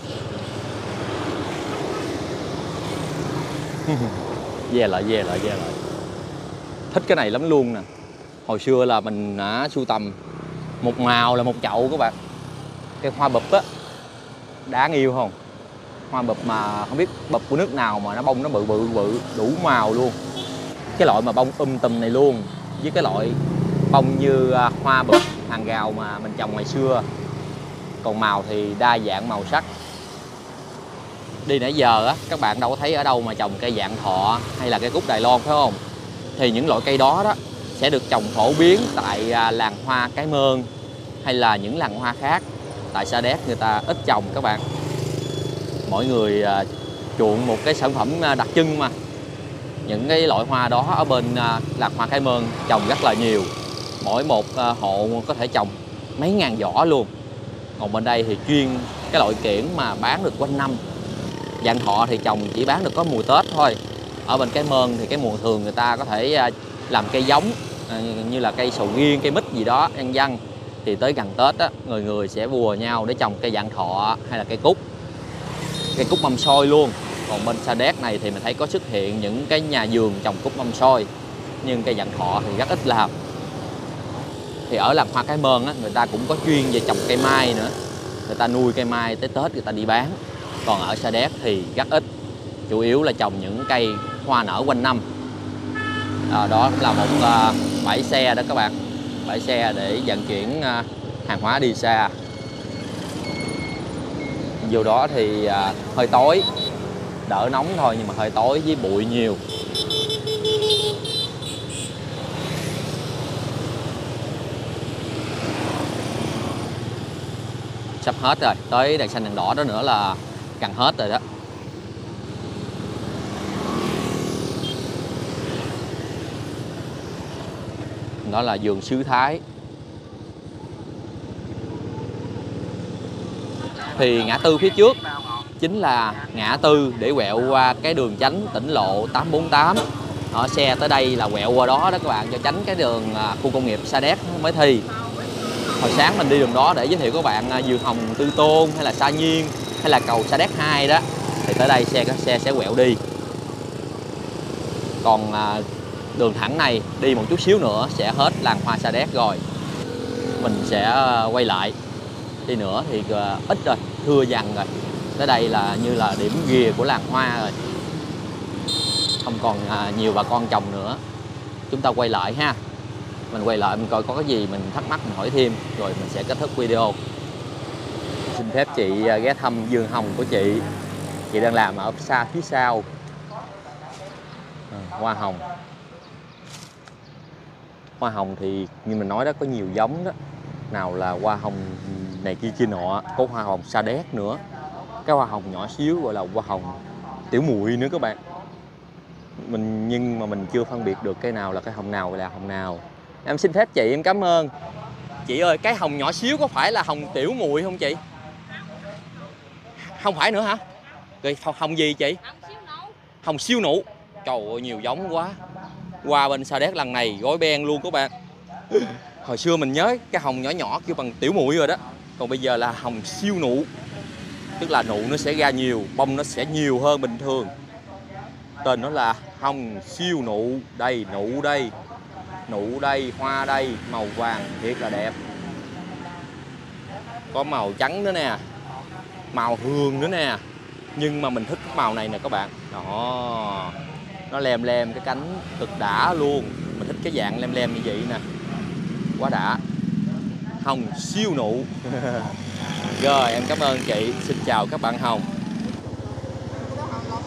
Về lại, về lại, về lại. Thích cái này lắm luôn nè. Hồi xưa là mình đã sưu tầm một màu là một chậu các bạn. Cái hoa bụp á, đáng yêu không? Hoa bụp mà không biết bụp của nước nào mà nó bông nó bự bự bự đủ màu luôn. Cái loại mà bông um tùm này luôn, với cái loại bông như hoa bụp hàng gào mà mình trồng ngày xưa. Còn màu thì đa dạng màu sắc. Đi nãy giờ á, các bạn đâu có thấy ở đâu mà trồng cây vạn thọ hay là cây cúc Đài Loan phải không? Thì những loại cây đó đó sẽ được trồng phổ biến tại làng hoa Cái Mơn hay là những làng hoa khác. Tại Sa Đéc người ta ít trồng các bạn. Mọi người chuộng một cái sản phẩm đặc trưng mà. Những cái loại hoa đó ở bên làng hoa Cái Mơn trồng rất là nhiều. Mỗi một hộ có thể trồng mấy ngàn giỏ luôn. Còn bên đây thì chuyên cái loại kiển mà bán được quanh năm. Vạn thọ thì trồng chỉ bán được có mùa Tết thôi. Ở bên Cái Mơn thì cái mùa thường người ta có thể làm cây giống như là cây sầu riêng, cây mít gì đó dân dân. Thì tới gần Tết á, người người sẽ bùa nhau để trồng cây vạn thọ hay là cây cúc. Cây cúc mâm xôi luôn. Còn bên Sa Đéc này thì mình thấy có xuất hiện những cái nhà vườn trồng cúc mâm xôi. Nhưng cây vạn thọ thì rất ít làm. Thì ở làng hoa Cái Mơn á, người ta cũng có chuyên về trồng cây mai nữa. Người ta nuôi cây mai tới Tết người ta đi bán. Còn ở Sa Đéc thì rất ít. Chủ yếu là trồng những cây hoa nở quanh năm. À, đó cũng là một uh, bãi xe đó các bạn. Bãi xe để vận chuyển uh, hàng hóa đi xa. Vô đó thì uh, hơi tối. Đỡ nóng thôi nhưng mà hơi tối với bụi nhiều. Sắp hết rồi, tới đèn xanh đèn đỏ đó nữa là gần hết rồi đó. Đó là vườn Sứ Thái. Thì ngã tư phía trước chính là ngã tư để quẹo qua cái đường tránh tỉnh lộ tám bốn tám. Ở xe tới đây là quẹo qua đó đó các bạn, cho tránh cái đường khu công nghiệp Sa Đéc mới thi. Hồi sáng mình đi đường đó để giới thiệu các bạn vườn hồng Tư Tôn hay là Sa Nhiên hay là cầu Sa Đéc hai đó. Thì tới đây xe các xe sẽ quẹo đi. Còn đường thẳng này đi một chút xíu nữa sẽ hết làng hoa Sa Đéc rồi. Mình sẽ quay lại. Đi nữa thì ít rồi, thưa dần rồi. Tới đây là như là điểm ghìa của làng hoa rồi. Không còn nhiều bà con trồng nữa. Chúng ta quay lại ha. Mình quay lại mình coi có cái gì mình thắc mắc mình hỏi thêm. Rồi mình sẽ kết thúc video. Xin phép chị ghé thăm vườn hồng của chị. Chị đang làm ở xa phía sau. À, hoa hồng. Hoa hồng thì như mình nói đó có nhiều giống đó. Nào là hoa hồng này kia kia nọ. Có hoa hồng Sa Đéc nữa. Cái hoa hồng nhỏ xíu gọi là hoa hồng tiểu muội nữa các bạn. Mình nhưng mà mình chưa phân biệt được cái nào là cái hồng nào là hồng nào. Em xin phép chị, em cảm ơn. Chị ơi, cái hồng nhỏ xíu có phải là hồng tiểu muội không chị? Không phải nữa hả? Rồi hồng gì chị? Hồng siêu nụ. Trời ơi, nhiều giống quá. Qua bên Sa Đéc lần này gói ben luôn các bạn. Hồi xưa mình nhớ cái hồng nhỏ nhỏ kêu bằng tiểu muội rồi đó. Còn bây giờ là hồng siêu nụ. Tức là nụ nó sẽ ra nhiều, bông nó sẽ nhiều hơn bình thường. Tên nó là hồng siêu nụ. Đây, nụ đây. Nụ đây, hoa đây, màu vàng thiệt là đẹp. Có màu trắng nữa nè. Màu hương nữa nè. Nhưng mà mình thích cái màu này nè các bạn. Đó. Nó lem lem cái cánh cực đã luôn. Mình thích cái dạng lem lem như vậy nè. Quá đã. Hồng siêu nụ. Rồi em cảm ơn chị. Xin chào các bạn hồng.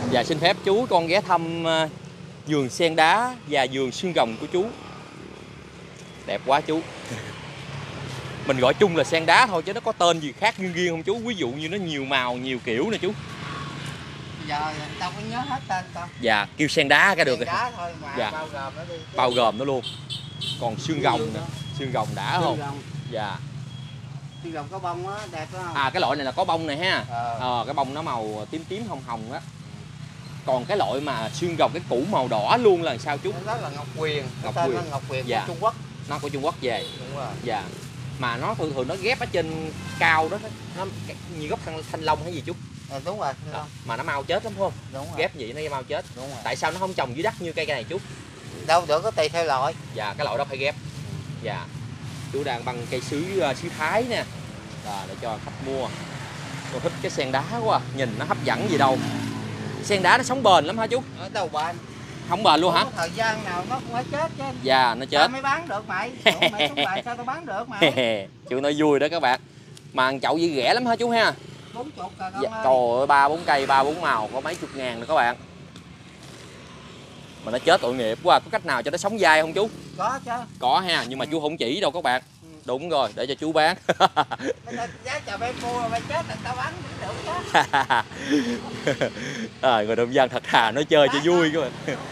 Dạ xin phép chú con ghé thăm uh, vườn sen đá và vườn xương rồng của chú. Đẹp quá chú. Mình gọi chung là sen đá thôi chứ nó có tên gì khác riêng riêng không chú? Ví dụ như nó nhiều màu, nhiều kiểu nè chú. Giờ tao có nhớ hết tên con. Dạ, kêu sen đá cái được Sen rồi. đá thôi mà Dạ. bao gồm nó đi. Bao gồm nó luôn. Còn xương rồng nè, xương rồng đã không? Xương rồng. Dạ. Xương rồng có bông á, đẹp đó không? À cái loại này là có bông này ha. Ờ. Ờ, cái bông nó màu tím tím hồng hồng á. Còn cái loại mà xương rồng cái củ màu đỏ luôn là sao chú? Đó là Ngọc Quyền. Ngọc Cái tên Quyền. nó Ngọc Quyền Dạ. của Trung Quốc. Nó của Trung Quốc về. Đúng rồi. Dạ. Mà nó thường thường nó ghép ở trên cao đó, nó như gốc thanh, thanh long hay gì chú? À, đúng rồi. À, mà nó mau chết lắm phải không? Đúng rồi. Ghép vậy nó mau chết. Đúng rồi. Tại sao nó không trồng dưới đất như cây này chú? Đâu được, có tùy theo loại. Dạ cái loại đó phải ghép. Dạ. Chú đang băng cây sứ uh, sứ Thái nè. Rồi để cho khách mua. Tôi thích cái sen đá quá, nhìn nó hấp dẫn gì đâu. Sen đá nó sống bền lắm hả chú? Ở đâu bền. Không bền luôn hả? Có thời gian nào nó cũng phải chết chứ. Dạ nó chết. Tao mới bán được mày. Ủa, mày sống lại sao tao bán được mày? Chú nói vui đó các bạn. Mà chậu gì rẻ lắm hả chú ha? bốn chục à con Dạ, ơi. trời ơi, ba bốn cây, ba bốn màu có mấy chục ngàn nữa các bạn. Mà nó chết tội nghiệp quá, có cách nào cho nó sống dai không chú? Có chứ. Có ha, nhưng mà chú không chỉ đâu các bạn. Đúng rồi, để cho chú bán. Giá chào bé mua mày chết là tao bán cũng được chứ. À, người nông dân thật thà nói chơi cho vui các bạn.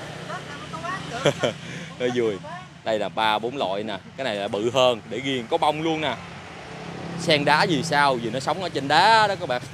Nói vui. Đây là ba bốn loại nè, cái này là bự hơn để ghiền có bông luôn nè. Sen đá gì sao, vì nó sống ở trên đá đó các bạn.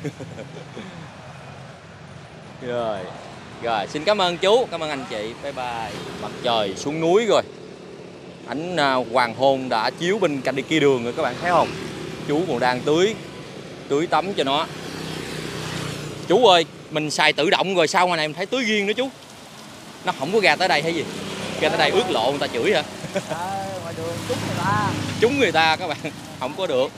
Rồi. Rồi, xin cảm ơn chú, cảm ơn anh chị. Bye bye. Mặt trời xuống núi rồi. Ánh hoàng hôn đã chiếu bên cạnh đi kia đường rồi các bạn thấy không? Chú còn đang tưới tưới tắm cho nó. Chú ơi, mình xài tự động rồi sao ngoài này mình thấy tưới riêng nữa chú? Nó không có ra tới đây hay gì? Ra tới đây ướt lộ người ta chửi hả? Ờ, ngoài đường trúng người ta. Trúng người ta các bạn, không có được.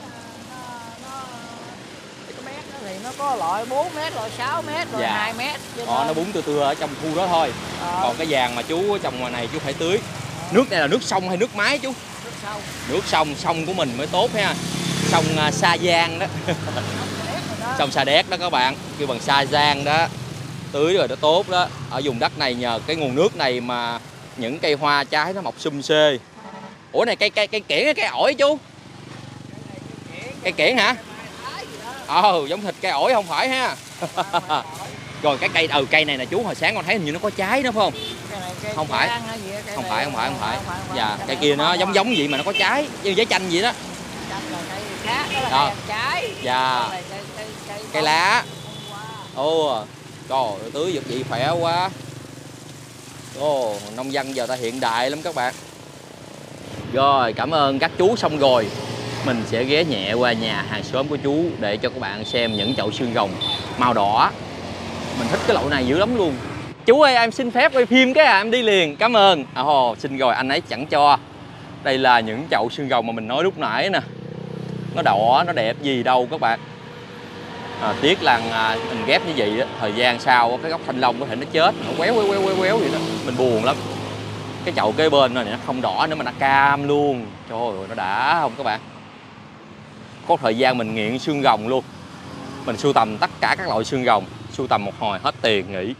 Thì nó có loại bốn mét, loại sáu mét, loại Dạ. hai mét. Ờ, nó bún tưa tưa ở trong khu đó thôi. Ờ. Còn cái vàng mà chú trồng ngoài này chú phải tưới. Nước này là nước sông hay nước máy chú? Nước sông. Nước sông, sông của mình mới tốt ha. Sông uh, Sa Giang đó. Sông Sa Đéc đó các bạn, kêu bằng Sa Giang đó. Tưới rồi nó tốt đó. Ở vùng đất này nhờ cái nguồn nước này mà những cây hoa trái nó mọc sum xê. Ủa này cây cây cây kiển hay cây ổi chú? Cây kiển hả? Ờ, giống thịt cây ổi không phải ha. Rồi cái cây ừ cây này nè chú, hồi sáng con thấy hình như nó có trái đó phải không? Không phải. Không phải, không phải, không phải. Dạ, cây kia nó giống giống vậy mà nó có trái, như trái chanh vậy đó. Đó. Dạ. Cây lá. Ồ, trời tưới vật gì khỏe quá. Ồ, nông dân giờ ta hiện đại lắm các bạn. Rồi, cảm ơn các chú xong rồi. Mình sẽ ghé nhẹ qua nhà hàng xóm của chú để cho các bạn xem những chậu xương rồng màu đỏ. Mình thích cái loại này dữ lắm luôn. Chú ơi, em xin phép quay phim cái à, em đi liền. Cảm ơn. À, hồ, xin rồi, anh ấy chẳng cho. Đây là những chậu xương rồng mà mình nói lúc nãy nè. Nó đỏ, nó đẹp gì đâu các bạn. À, tiếc là à, mình ghép như vậy đó, thời gian sau cái gốc thanh long có thể nó chết, nó quéo quéo quéo quéo vậy đó. Mình buồn lắm. Cái chậu kế bên này nó không đỏ nữa mà nó cam luôn. Trời ơi, nó đã không các bạn. Có thời gian mình nghiện xương rồng luôn. Mình sưu tầm tất cả các loại xương rồng, sưu tầm một hồi hết tiền nghỉ.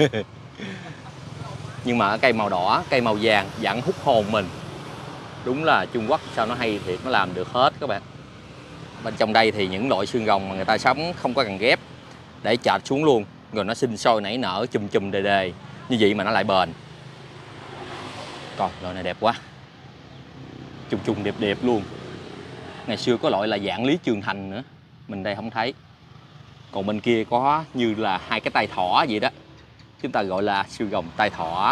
Nhưng mà cây màu đỏ, cây màu vàng vẫn hút hồn mình. Đúng là Trung Quốc sao nó hay thiệt, nó làm được hết các bạn. Bên trong đây thì những loại xương rồng mà người ta sống không có cần ghép, để chạch xuống luôn, rồi nó sinh sôi nảy nở chùm chùm đề đề. Như vậy mà nó lại bền. Còn loại này đẹp quá. Trùng trùng đẹp đẹp luôn. Ngày xưa có loại là dạng Lý Trường Thành nữa, mình đây không thấy. Còn bên kia có như là hai cái tai thỏ vậy đó, chúng ta gọi là xương rồng tai thỏ.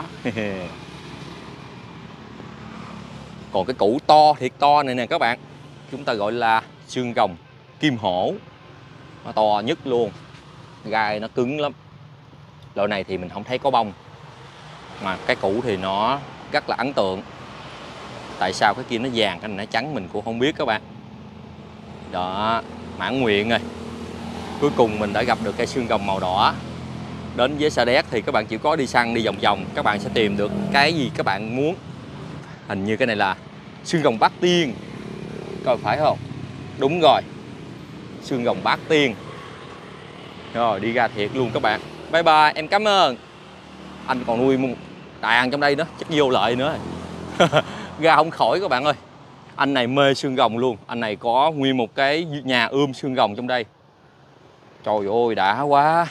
Còn cái củ to thiệt to này nè các bạn, chúng ta gọi là xương rồng kim hổ. Nó to nhất luôn, gai nó cứng lắm. Loại này thì mình không thấy có bông, mà cái củ thì nó rất là ấn tượng. Tại sao cái kia nó vàng, cái này nó trắng mình cũng không biết các bạn. Đó, mãn nguyện rồi. Cuối cùng mình đã gặp được cây xương rồng màu đỏ. Đến với Sa Đéc thì các bạn chỉ có đi săn, đi vòng vòng, các bạn sẽ tìm được cái gì các bạn muốn. Hình như cái này là xương rồng Bát Tiên, coi phải không? Đúng rồi, xương rồng Bát Tiên. Rồi đi ra thiệt luôn các bạn. Bye bye, em cảm ơn. Anh còn nuôi một đàn trong đây nữa, chắc vô lợi nữa. Ra không khỏi các bạn ơi. Anh này mê xương rồng luôn. Anh này có nguyên một cái nhà ươm xương rồng trong đây. Trời ơi, đã quá.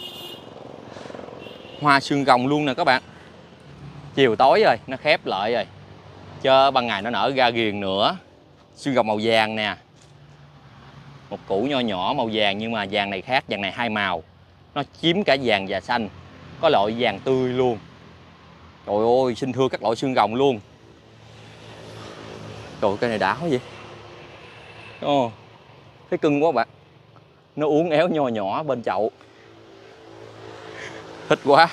Hoa xương rồng luôn nè các bạn. Chiều tối rồi, nó khép lại rồi. Chứ ban ngày nó nở ra ghiền nữa. Xương rồng màu vàng nè. Một củ nho nhỏ màu vàng, nhưng mà vàng này khác, vàng này hai màu. Nó chiếm cả vàng và xanh. Có loại vàng tươi luôn. Trời ơi, xin thưa các loại xương rồng luôn. Trời ơi, cái này đã quá vậy. Ồ, thấy cưng quá bạn. Nó uốn éo nho nhỏ bên chậu. Thích quá.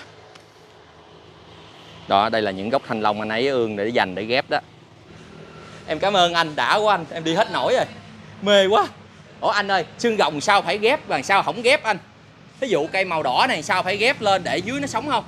Đó, đây là những gốc thanh long anh ấy ương để dành để ghép đó. Em cảm ơn anh, đã quá anh, em đi hết nổi rồi. Mê quá. Ủa anh ơi, xương rồng sao phải ghép và sao không ghép anh? Ví dụ cây màu đỏ này sao phải ghép lên để dưới nó sống không?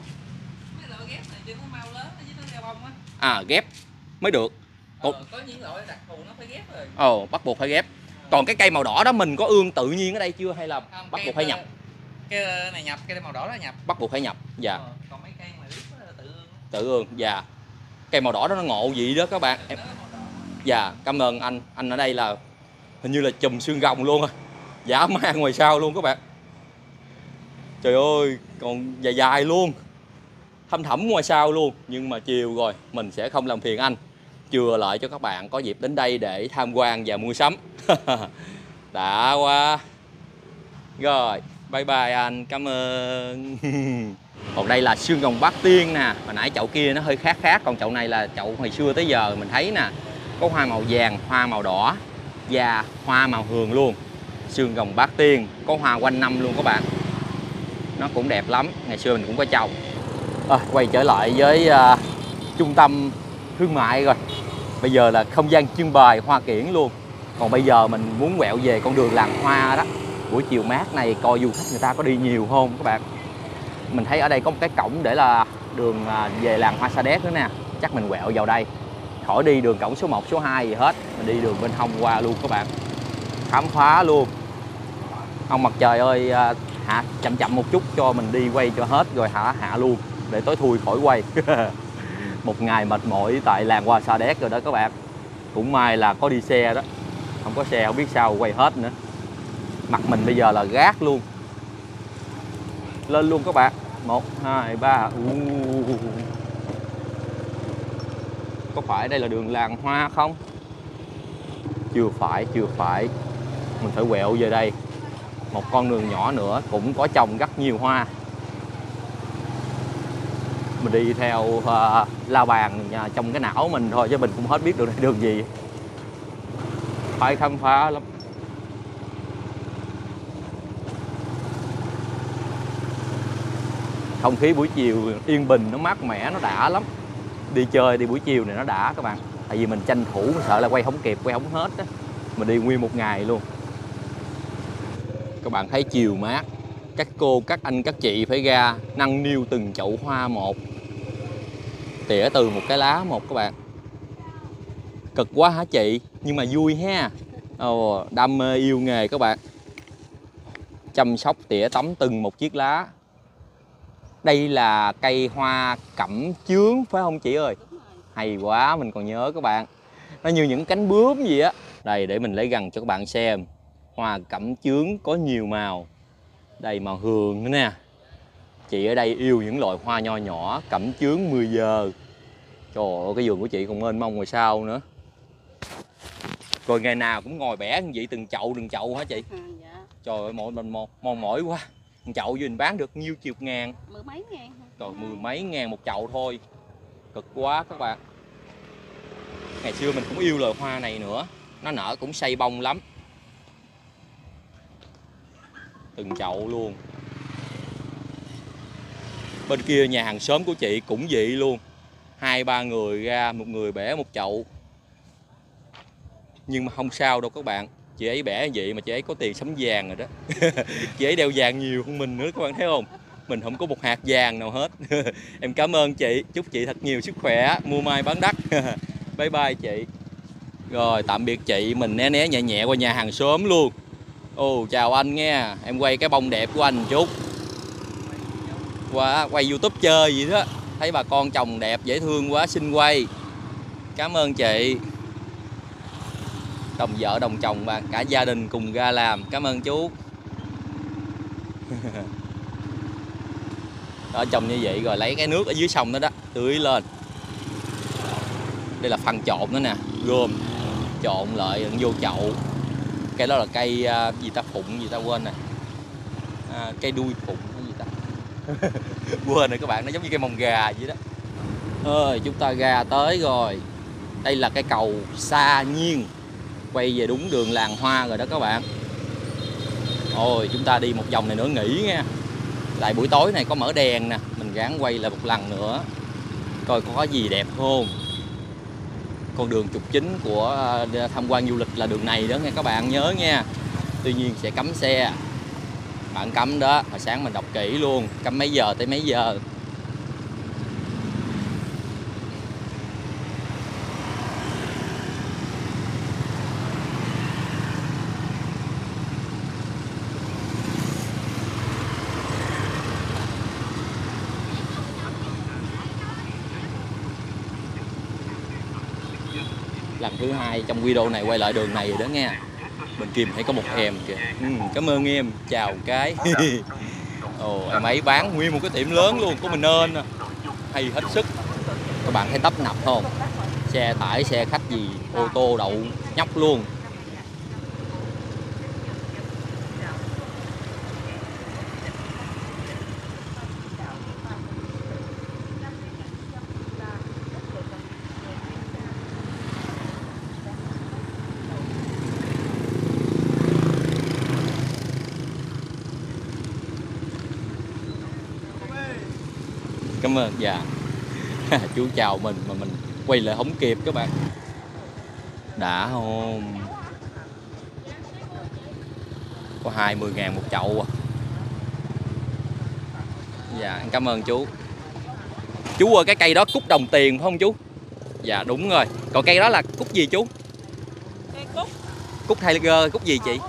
À, ghép mới được. Ờ, có những loại đặc thù nó phải ghép rồi. Ồ, bắt buộc phải ghép. Còn cái cây màu đỏ đó mình có ương tự nhiên ở đây chưa hay là Không, bắt buộc phải nhập? Cái này nhập, cái màu đỏ đó nhập. Bắt buộc phải nhập, dạ. Ờ, còn mấy cây mà liếp là tự ương. Tự ương, dạ. Cây màu đỏ đó nó ngộ vậy đó các bạn. Em... Dạ, cảm ơn anh. Anh ở đây là hình như là chùm xương rồng luôn à. Dã man ngoài sau luôn các bạn. Trời ơi, còn dài dài luôn. Thâm thẳm ngoài sau luôn. Nhưng mà chiều rồi, mình sẽ không làm phiền anh. Chừa lại cho các bạn có dịp đến đây để tham quan và mua sắm. Đã quá. Rồi, bye bye anh, cảm ơn. Còn đây là xương rồng Bát Tiên nè. Hồi nãy chậu kia nó hơi khác khác. Còn chậu này là chậu hồi xưa tới giờ mình thấy nè. Có hoa màu vàng, hoa màu đỏ và hoa màu hường luôn. Xương rồng Bát Tiên, có hoa quanh năm luôn các bạn. Nó cũng đẹp lắm, ngày xưa mình cũng có trồng. À, quay trở lại với uh, trung tâm thương mại rồi. Bây giờ là không gian trưng bày hoa kiển luôn. Còn bây giờ mình muốn quẹo về con đường làng hoa đó. Buổi chiều mát này coi du khách người ta có đi nhiều không các bạn. Mình thấy ở đây có một cái cổng để là đường về làng Hoa Sa Đéc nữa nè. Chắc mình quẹo vào đây. Khỏi đi đường cổng số một, số hai gì hết. Mình đi đường bên hông qua luôn các bạn. Khám phá luôn. Ông mặt trời ơi, hạ chậm chậm một chút cho mình đi quay cho hết rồi hả hạ luôn. Để tối thui khỏi quay. Một ngày mệt mỏi tại làng Hoa Sa Đéc rồi đó các bạn. Cũng may là có đi xe đó. Không có xe không biết sao quay hết nữa. Mặt mình bây giờ là gác luôn. Lên luôn các bạn. Một, hai, ba. Có phải đây là đường làng hoa không? Chưa phải, chưa phải. Mình phải quẹo về đây. Một con đường nhỏ nữa cũng có trồng rất nhiều hoa. Mình đi theo uh, la bàn uh, trong cái não mình thôi chứ mình cũng hết biết đường này đường gì. Phải khám phá lắm. Không khí buổi chiều yên bình, nó mát mẻ, nó đã lắm. Đi chơi đi buổi chiều này nó đã các bạn. Tại vì mình tranh thủ, mình sợ là quay không kịp, quay không hết á. Mình đi nguyên một ngày luôn. Các bạn thấy chiều mát, các cô, các anh, các chị phải ra nâng niu từng chậu hoa một, tỉa từ một cái lá một các bạn. Cực quá hả chị? Nhưng mà vui ha. Ồ, đam mê yêu nghề các bạn. Chăm sóc tỉa tắm từng một chiếc lá. Đây là cây hoa cẩm chướng phải không chị ơi? Hay quá, mình còn nhớ các bạn. Nó như những cánh bướm gì á. Đây để mình lấy gần cho các bạn xem. Hoa cẩm chướng có nhiều màu. Đây màu hường nữa nè. Chị ở đây yêu những loại hoa nho nhỏ cẩm chướng mười giờ. Trời ơi, cái vườn của chị còn mênh mông ngoài sau nữa. Rồi ngày nào cũng ngồi bẻ như vậy từng chậu từng chậu hả chị? À, dạ. Trời ơi, mỗi mình một mòn mỏi quá. Một chậu với mình bán được nhiêu triệu ngàn? Mười mấy ngàn. Trời, mười mấy ngàn một chậu thôi. Cực quá các bạn. Ngày xưa mình cũng yêu loài hoa này nữa. Nó nở cũng xây bông lắm. Từng chậu luôn. Bên kia nhà hàng xóm của chị cũng vậy luôn. Hai ba người ra, một người bẻ một chậu. Nhưng mà không sao đâu các bạn. Chị ấy bẻ vậy mà chị ấy có tiền sắm vàng rồi đó. Chị ấy đeo vàng nhiều hơn mình nữa các bạn thấy không? Mình không có một hạt vàng nào hết. Em cảm ơn chị. Chúc chị thật nhiều sức khỏe. Mua mai bán đắt. Bye bye chị. Rồi tạm biệt chị. Mình né né nhẹ nhẹ qua nhà hàng xóm luôn. Ồ chào anh nghe. Em quay cái bông đẹp của anh một chút. Qua quay YouTube chơi vậy đó. Thấy bà con chồng đẹp dễ thương quá xin quay. Cảm ơn chị. Đồng vợ đồng chồng bà, cả gia đình cùng ra làm. Cảm ơn chú. Đó, trồng như vậy rồi lấy cái nước ở dưới sông đó đó tưới lên. Đây là phân trộn nữa nè, gom trộn lại vô chậu. Cái đó là cây uh, gì ta, phụng gì ta quên nè, à, cây đuôi phụng hay gì ta quên rồi các bạn, nó giống như cây mồng gà vậy đó. Ơi, chúng ta ra tới rồi. Đây là cái cầu Sa Nhiên, quay về đúng đường làng hoa rồi đó các bạn. Ôi, chúng ta đi một vòng này nữa nghỉ nha. Tại buổi tối này có mở đèn nè, mình gắng quay lại một lần nữa coi có gì đẹp không. Con đường trục chính của tham quan du lịch là đường này đó nghe các bạn, nhớ nha. Tuy nhiên sẽ cấm xe. Bạn cấm đó, hồi sáng mình đọc kỹ luôn, cấm mấy giờ tới mấy giờ. Lần thứ hai trong video này quay lại đường này rồi đó nha. Bên kia thấy có một em kìa. Ừ, cảm ơn em, chào cái. Ồ, em ấy bán nguyên một cái tiệm lớn luôn, của mình nên hay hết sức. Các bạn thấy tấp nập không? Xe tải, xe khách gì, ô tô đậu nhóc luôn. Cảm ơn, dạ. Chú chào mình mà mình quay lại không kịp các bạn. Đã không? Có hai mươi ngàn một chậu à. Dạ, cảm ơn chú. Chú ơi, cái cây đó cúc đồng tiền phải không chú? Dạ đúng rồi. Còn cây đó là cúc gì chú? Cây cúc. Cúc Tiger, cúc gì chị?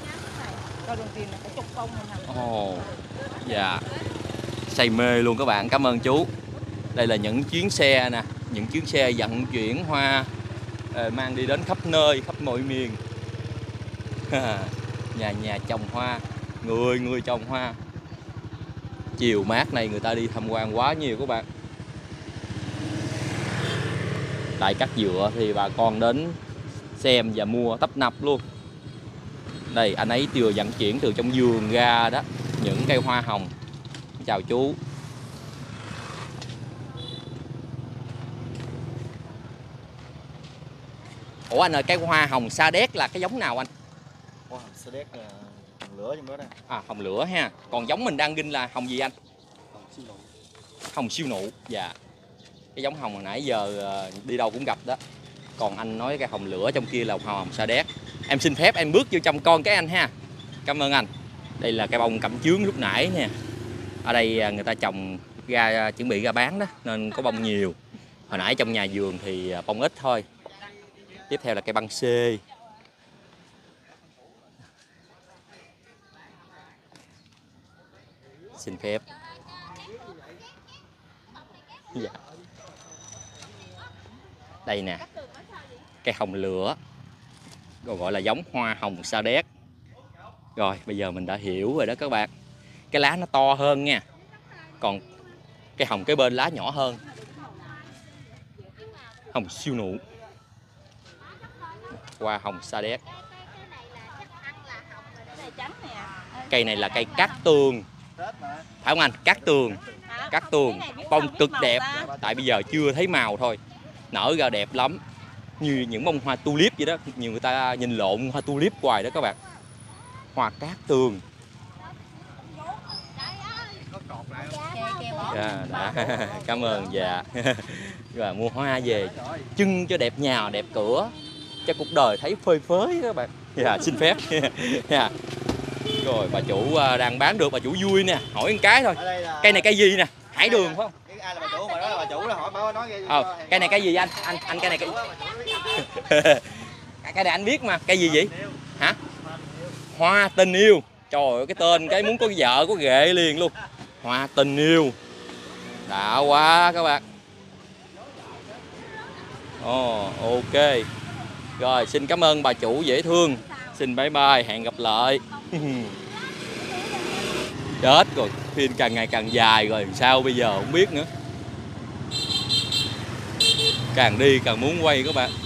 Ồ, oh, dạ. Say mê luôn các bạn, cảm ơn chú. Đây là những chuyến xe nè, những chuyến xe vận chuyển hoa mang đi đến khắp nơi, khắp mọi miền. Nhà nhà trồng hoa, người người trồng hoa. Chiều mát này người ta đi tham quan quá nhiều các bạn. Tại cắt dừa thì bà con đến xem và mua tấp nập luôn. Đây, anh ấy vừa vận chuyển từ trong vườn ra đó, những cây hoa hồng. Chào chú. Ủa anh ơi, cái hoa hồng Sa Đéc là cái giống nào anh? Hoa hồng Sa Đéc là hồng lửa trong đó đây. À, hồng lửa ha. Còn giống mình đang ginh là hồng gì anh? Hồng siêu nụ. Hồng siêu nụ, dạ. Cái giống hồng hồi nãy giờ đi đâu cũng gặp đó. Còn anh nói cái hồng lửa trong kia là hoa hồng Sa Đéc. Em xin phép em bước vô trong con cái anh ha. Cảm ơn anh. Đây là cái bông cẩm chướng lúc nãy nè. Ở đây người ta trồng ra chuẩn bị ra bán đó nên có bông nhiều. Hồi nãy trong nhà vườn thì bông ít thôi. Tiếp theo là cây băng xê. Xin phép. Dạ. Đây nè. Cây hồng lửa. Còn gọi là giống hoa hồng Sa Đéc. Rồi bây giờ mình đã hiểu rồi đó các bạn. Cái lá nó to hơn nha. Còn cây hồng kế bên lá nhỏ hơn. Hồng siêu nụ. Hoa hồng Sa Đéc. Cây này là cây cát tường. Phải không anh? Cát tường. Cát tường. Bông cực đẹp. Tại bây giờ chưa thấy màu thôi. Nở ra đẹp lắm. Như những bông hoa tulip vậy đó. Nhiều người ta nhìn lộn hoa tulip hoài đó các bạn. Hoa cát tường. Dạ, đã. Cảm ơn, dạ. Rồi mua hoa về trưng cho đẹp nhà, đẹp cửa, cho cuộc đời thấy phơi phới các bạn. Dạ, xin phép. Dạ. Rồi bà chủ đang bán được, bà chủ vui nè, hỏi một cái thôi. Cây này cây gì nè? Hải đường phải không? Ai là bà chủ mà đó là bà chủ đó, hỏi bà nói cái Ờ, cây này cây gì anh? Anh anh cây này cây Cây này anh biết mà, cây gì vậy? Hả? Hoa tình yêu. Trời ơi, cái tên cái muốn có vợ có ghệ liền luôn. Hoa tình yêu. Đã quá các bạn. Ồ, oh, ok. Rồi, xin cảm ơn bà chủ dễ thương. Xin bye bye, hẹn gặp lại. Chết rồi, phim càng ngày càng dài rồi, sao bây giờ không biết nữa. Càng đi càng muốn quay các bạn.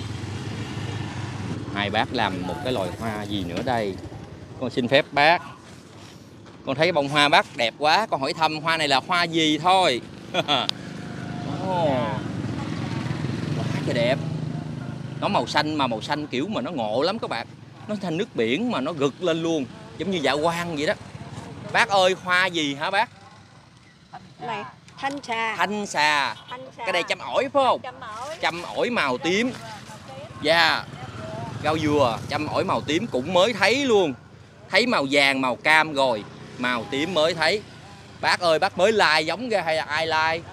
Hai bác làm một cái loài hoa gì nữa đây? Con xin phép bác. Con thấy bông hoa bác đẹp quá, con hỏi thăm hoa này là hoa gì thôi. Oh. Quá trời đẹp. Nó màu xanh mà màu xanh kiểu mà nó ngộ lắm các bạn. Nó thành nước biển mà nó gực lên luôn, giống như dạ quang vậy đó. Bác ơi, hoa gì hả bác? Này, thanh xà. Thanh xà. Thanh xà. Cái này chăm ổi phải không? Chăm ổi. Chăm ổi màu tím. Dạ. Yeah. Rau dừa, chăm ổi màu tím cũng mới thấy luôn. Thấy màu vàng, màu cam rồi, màu tím mới thấy. Bác ơi, bác mới like giống ra hay là ai like?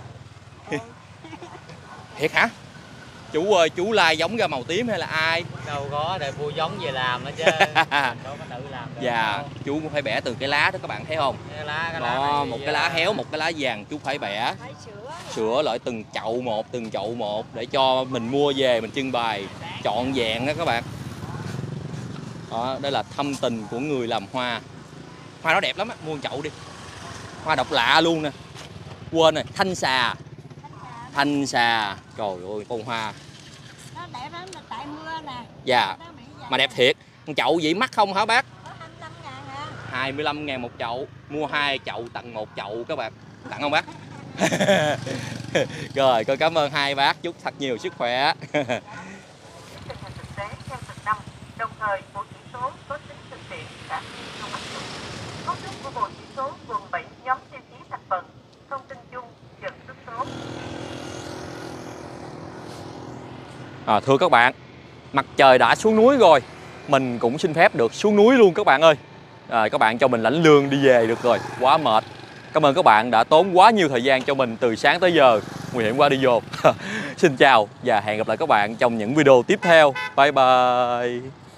Thiệt hả? Chú ơi, chú like giống ra màu tím hay là ai? Đâu có, để mua giống về làm đó chứ. Đâu có tự làm được. Dạ, đâu. chú cũng phải bẻ từ cái lá đó các bạn thấy không? Cái lá, cái lá Đó, này một thì, cái lá à, héo, một cái lá vàng chú phải bẻ. Phải sữa. Sửa lại từng chậu một, từng chậu một để cho mình mua về mình trưng bày trọn vẹn đó các bạn. Đó, đây là thâm tình của người làm hoa. Hoa nó đẹp lắm á, mua một chậu đi. Hoa độc lạ luôn nè. Quên rồi, thanh xà. Thanh xà. Trời ơi, con hoa. Nó đẹp lắm là tại mưa nè. Dạ. Mà đẹp thiệt. Một chậu vậy mắc không hả bác? Có hai mươi lăm ngàn à. hai mươi lăm ngàn một chậu. Mua hai chậu tặng một chậu các bạn. Tặng không bác? Rồi, con cảm ơn hai bác. Chúc thật nhiều sức khỏe. Tình hình thực tế theo từng năm, đồng thời bộ chỉ số có tính thực tiễn đã không áp dụng. Cấu trúc của bộ chỉ số gồm bảy nhóm tiêu chí thành phần, thông tin chung, dẫn xuất số. À, thưa các bạn, mặt trời đã xuống núi rồi, mình cũng xin phép được xuống núi luôn các bạn ơi. À, các bạn cho mình lãnh lương đi về được rồi, quá mệt. Cảm ơn các bạn đã tốn quá nhiều thời gian cho mình từ sáng tới giờ. Nguy hiểm quá đi vô. Xin chào và hẹn gặp lại các bạn trong những video tiếp theo. Bye bye.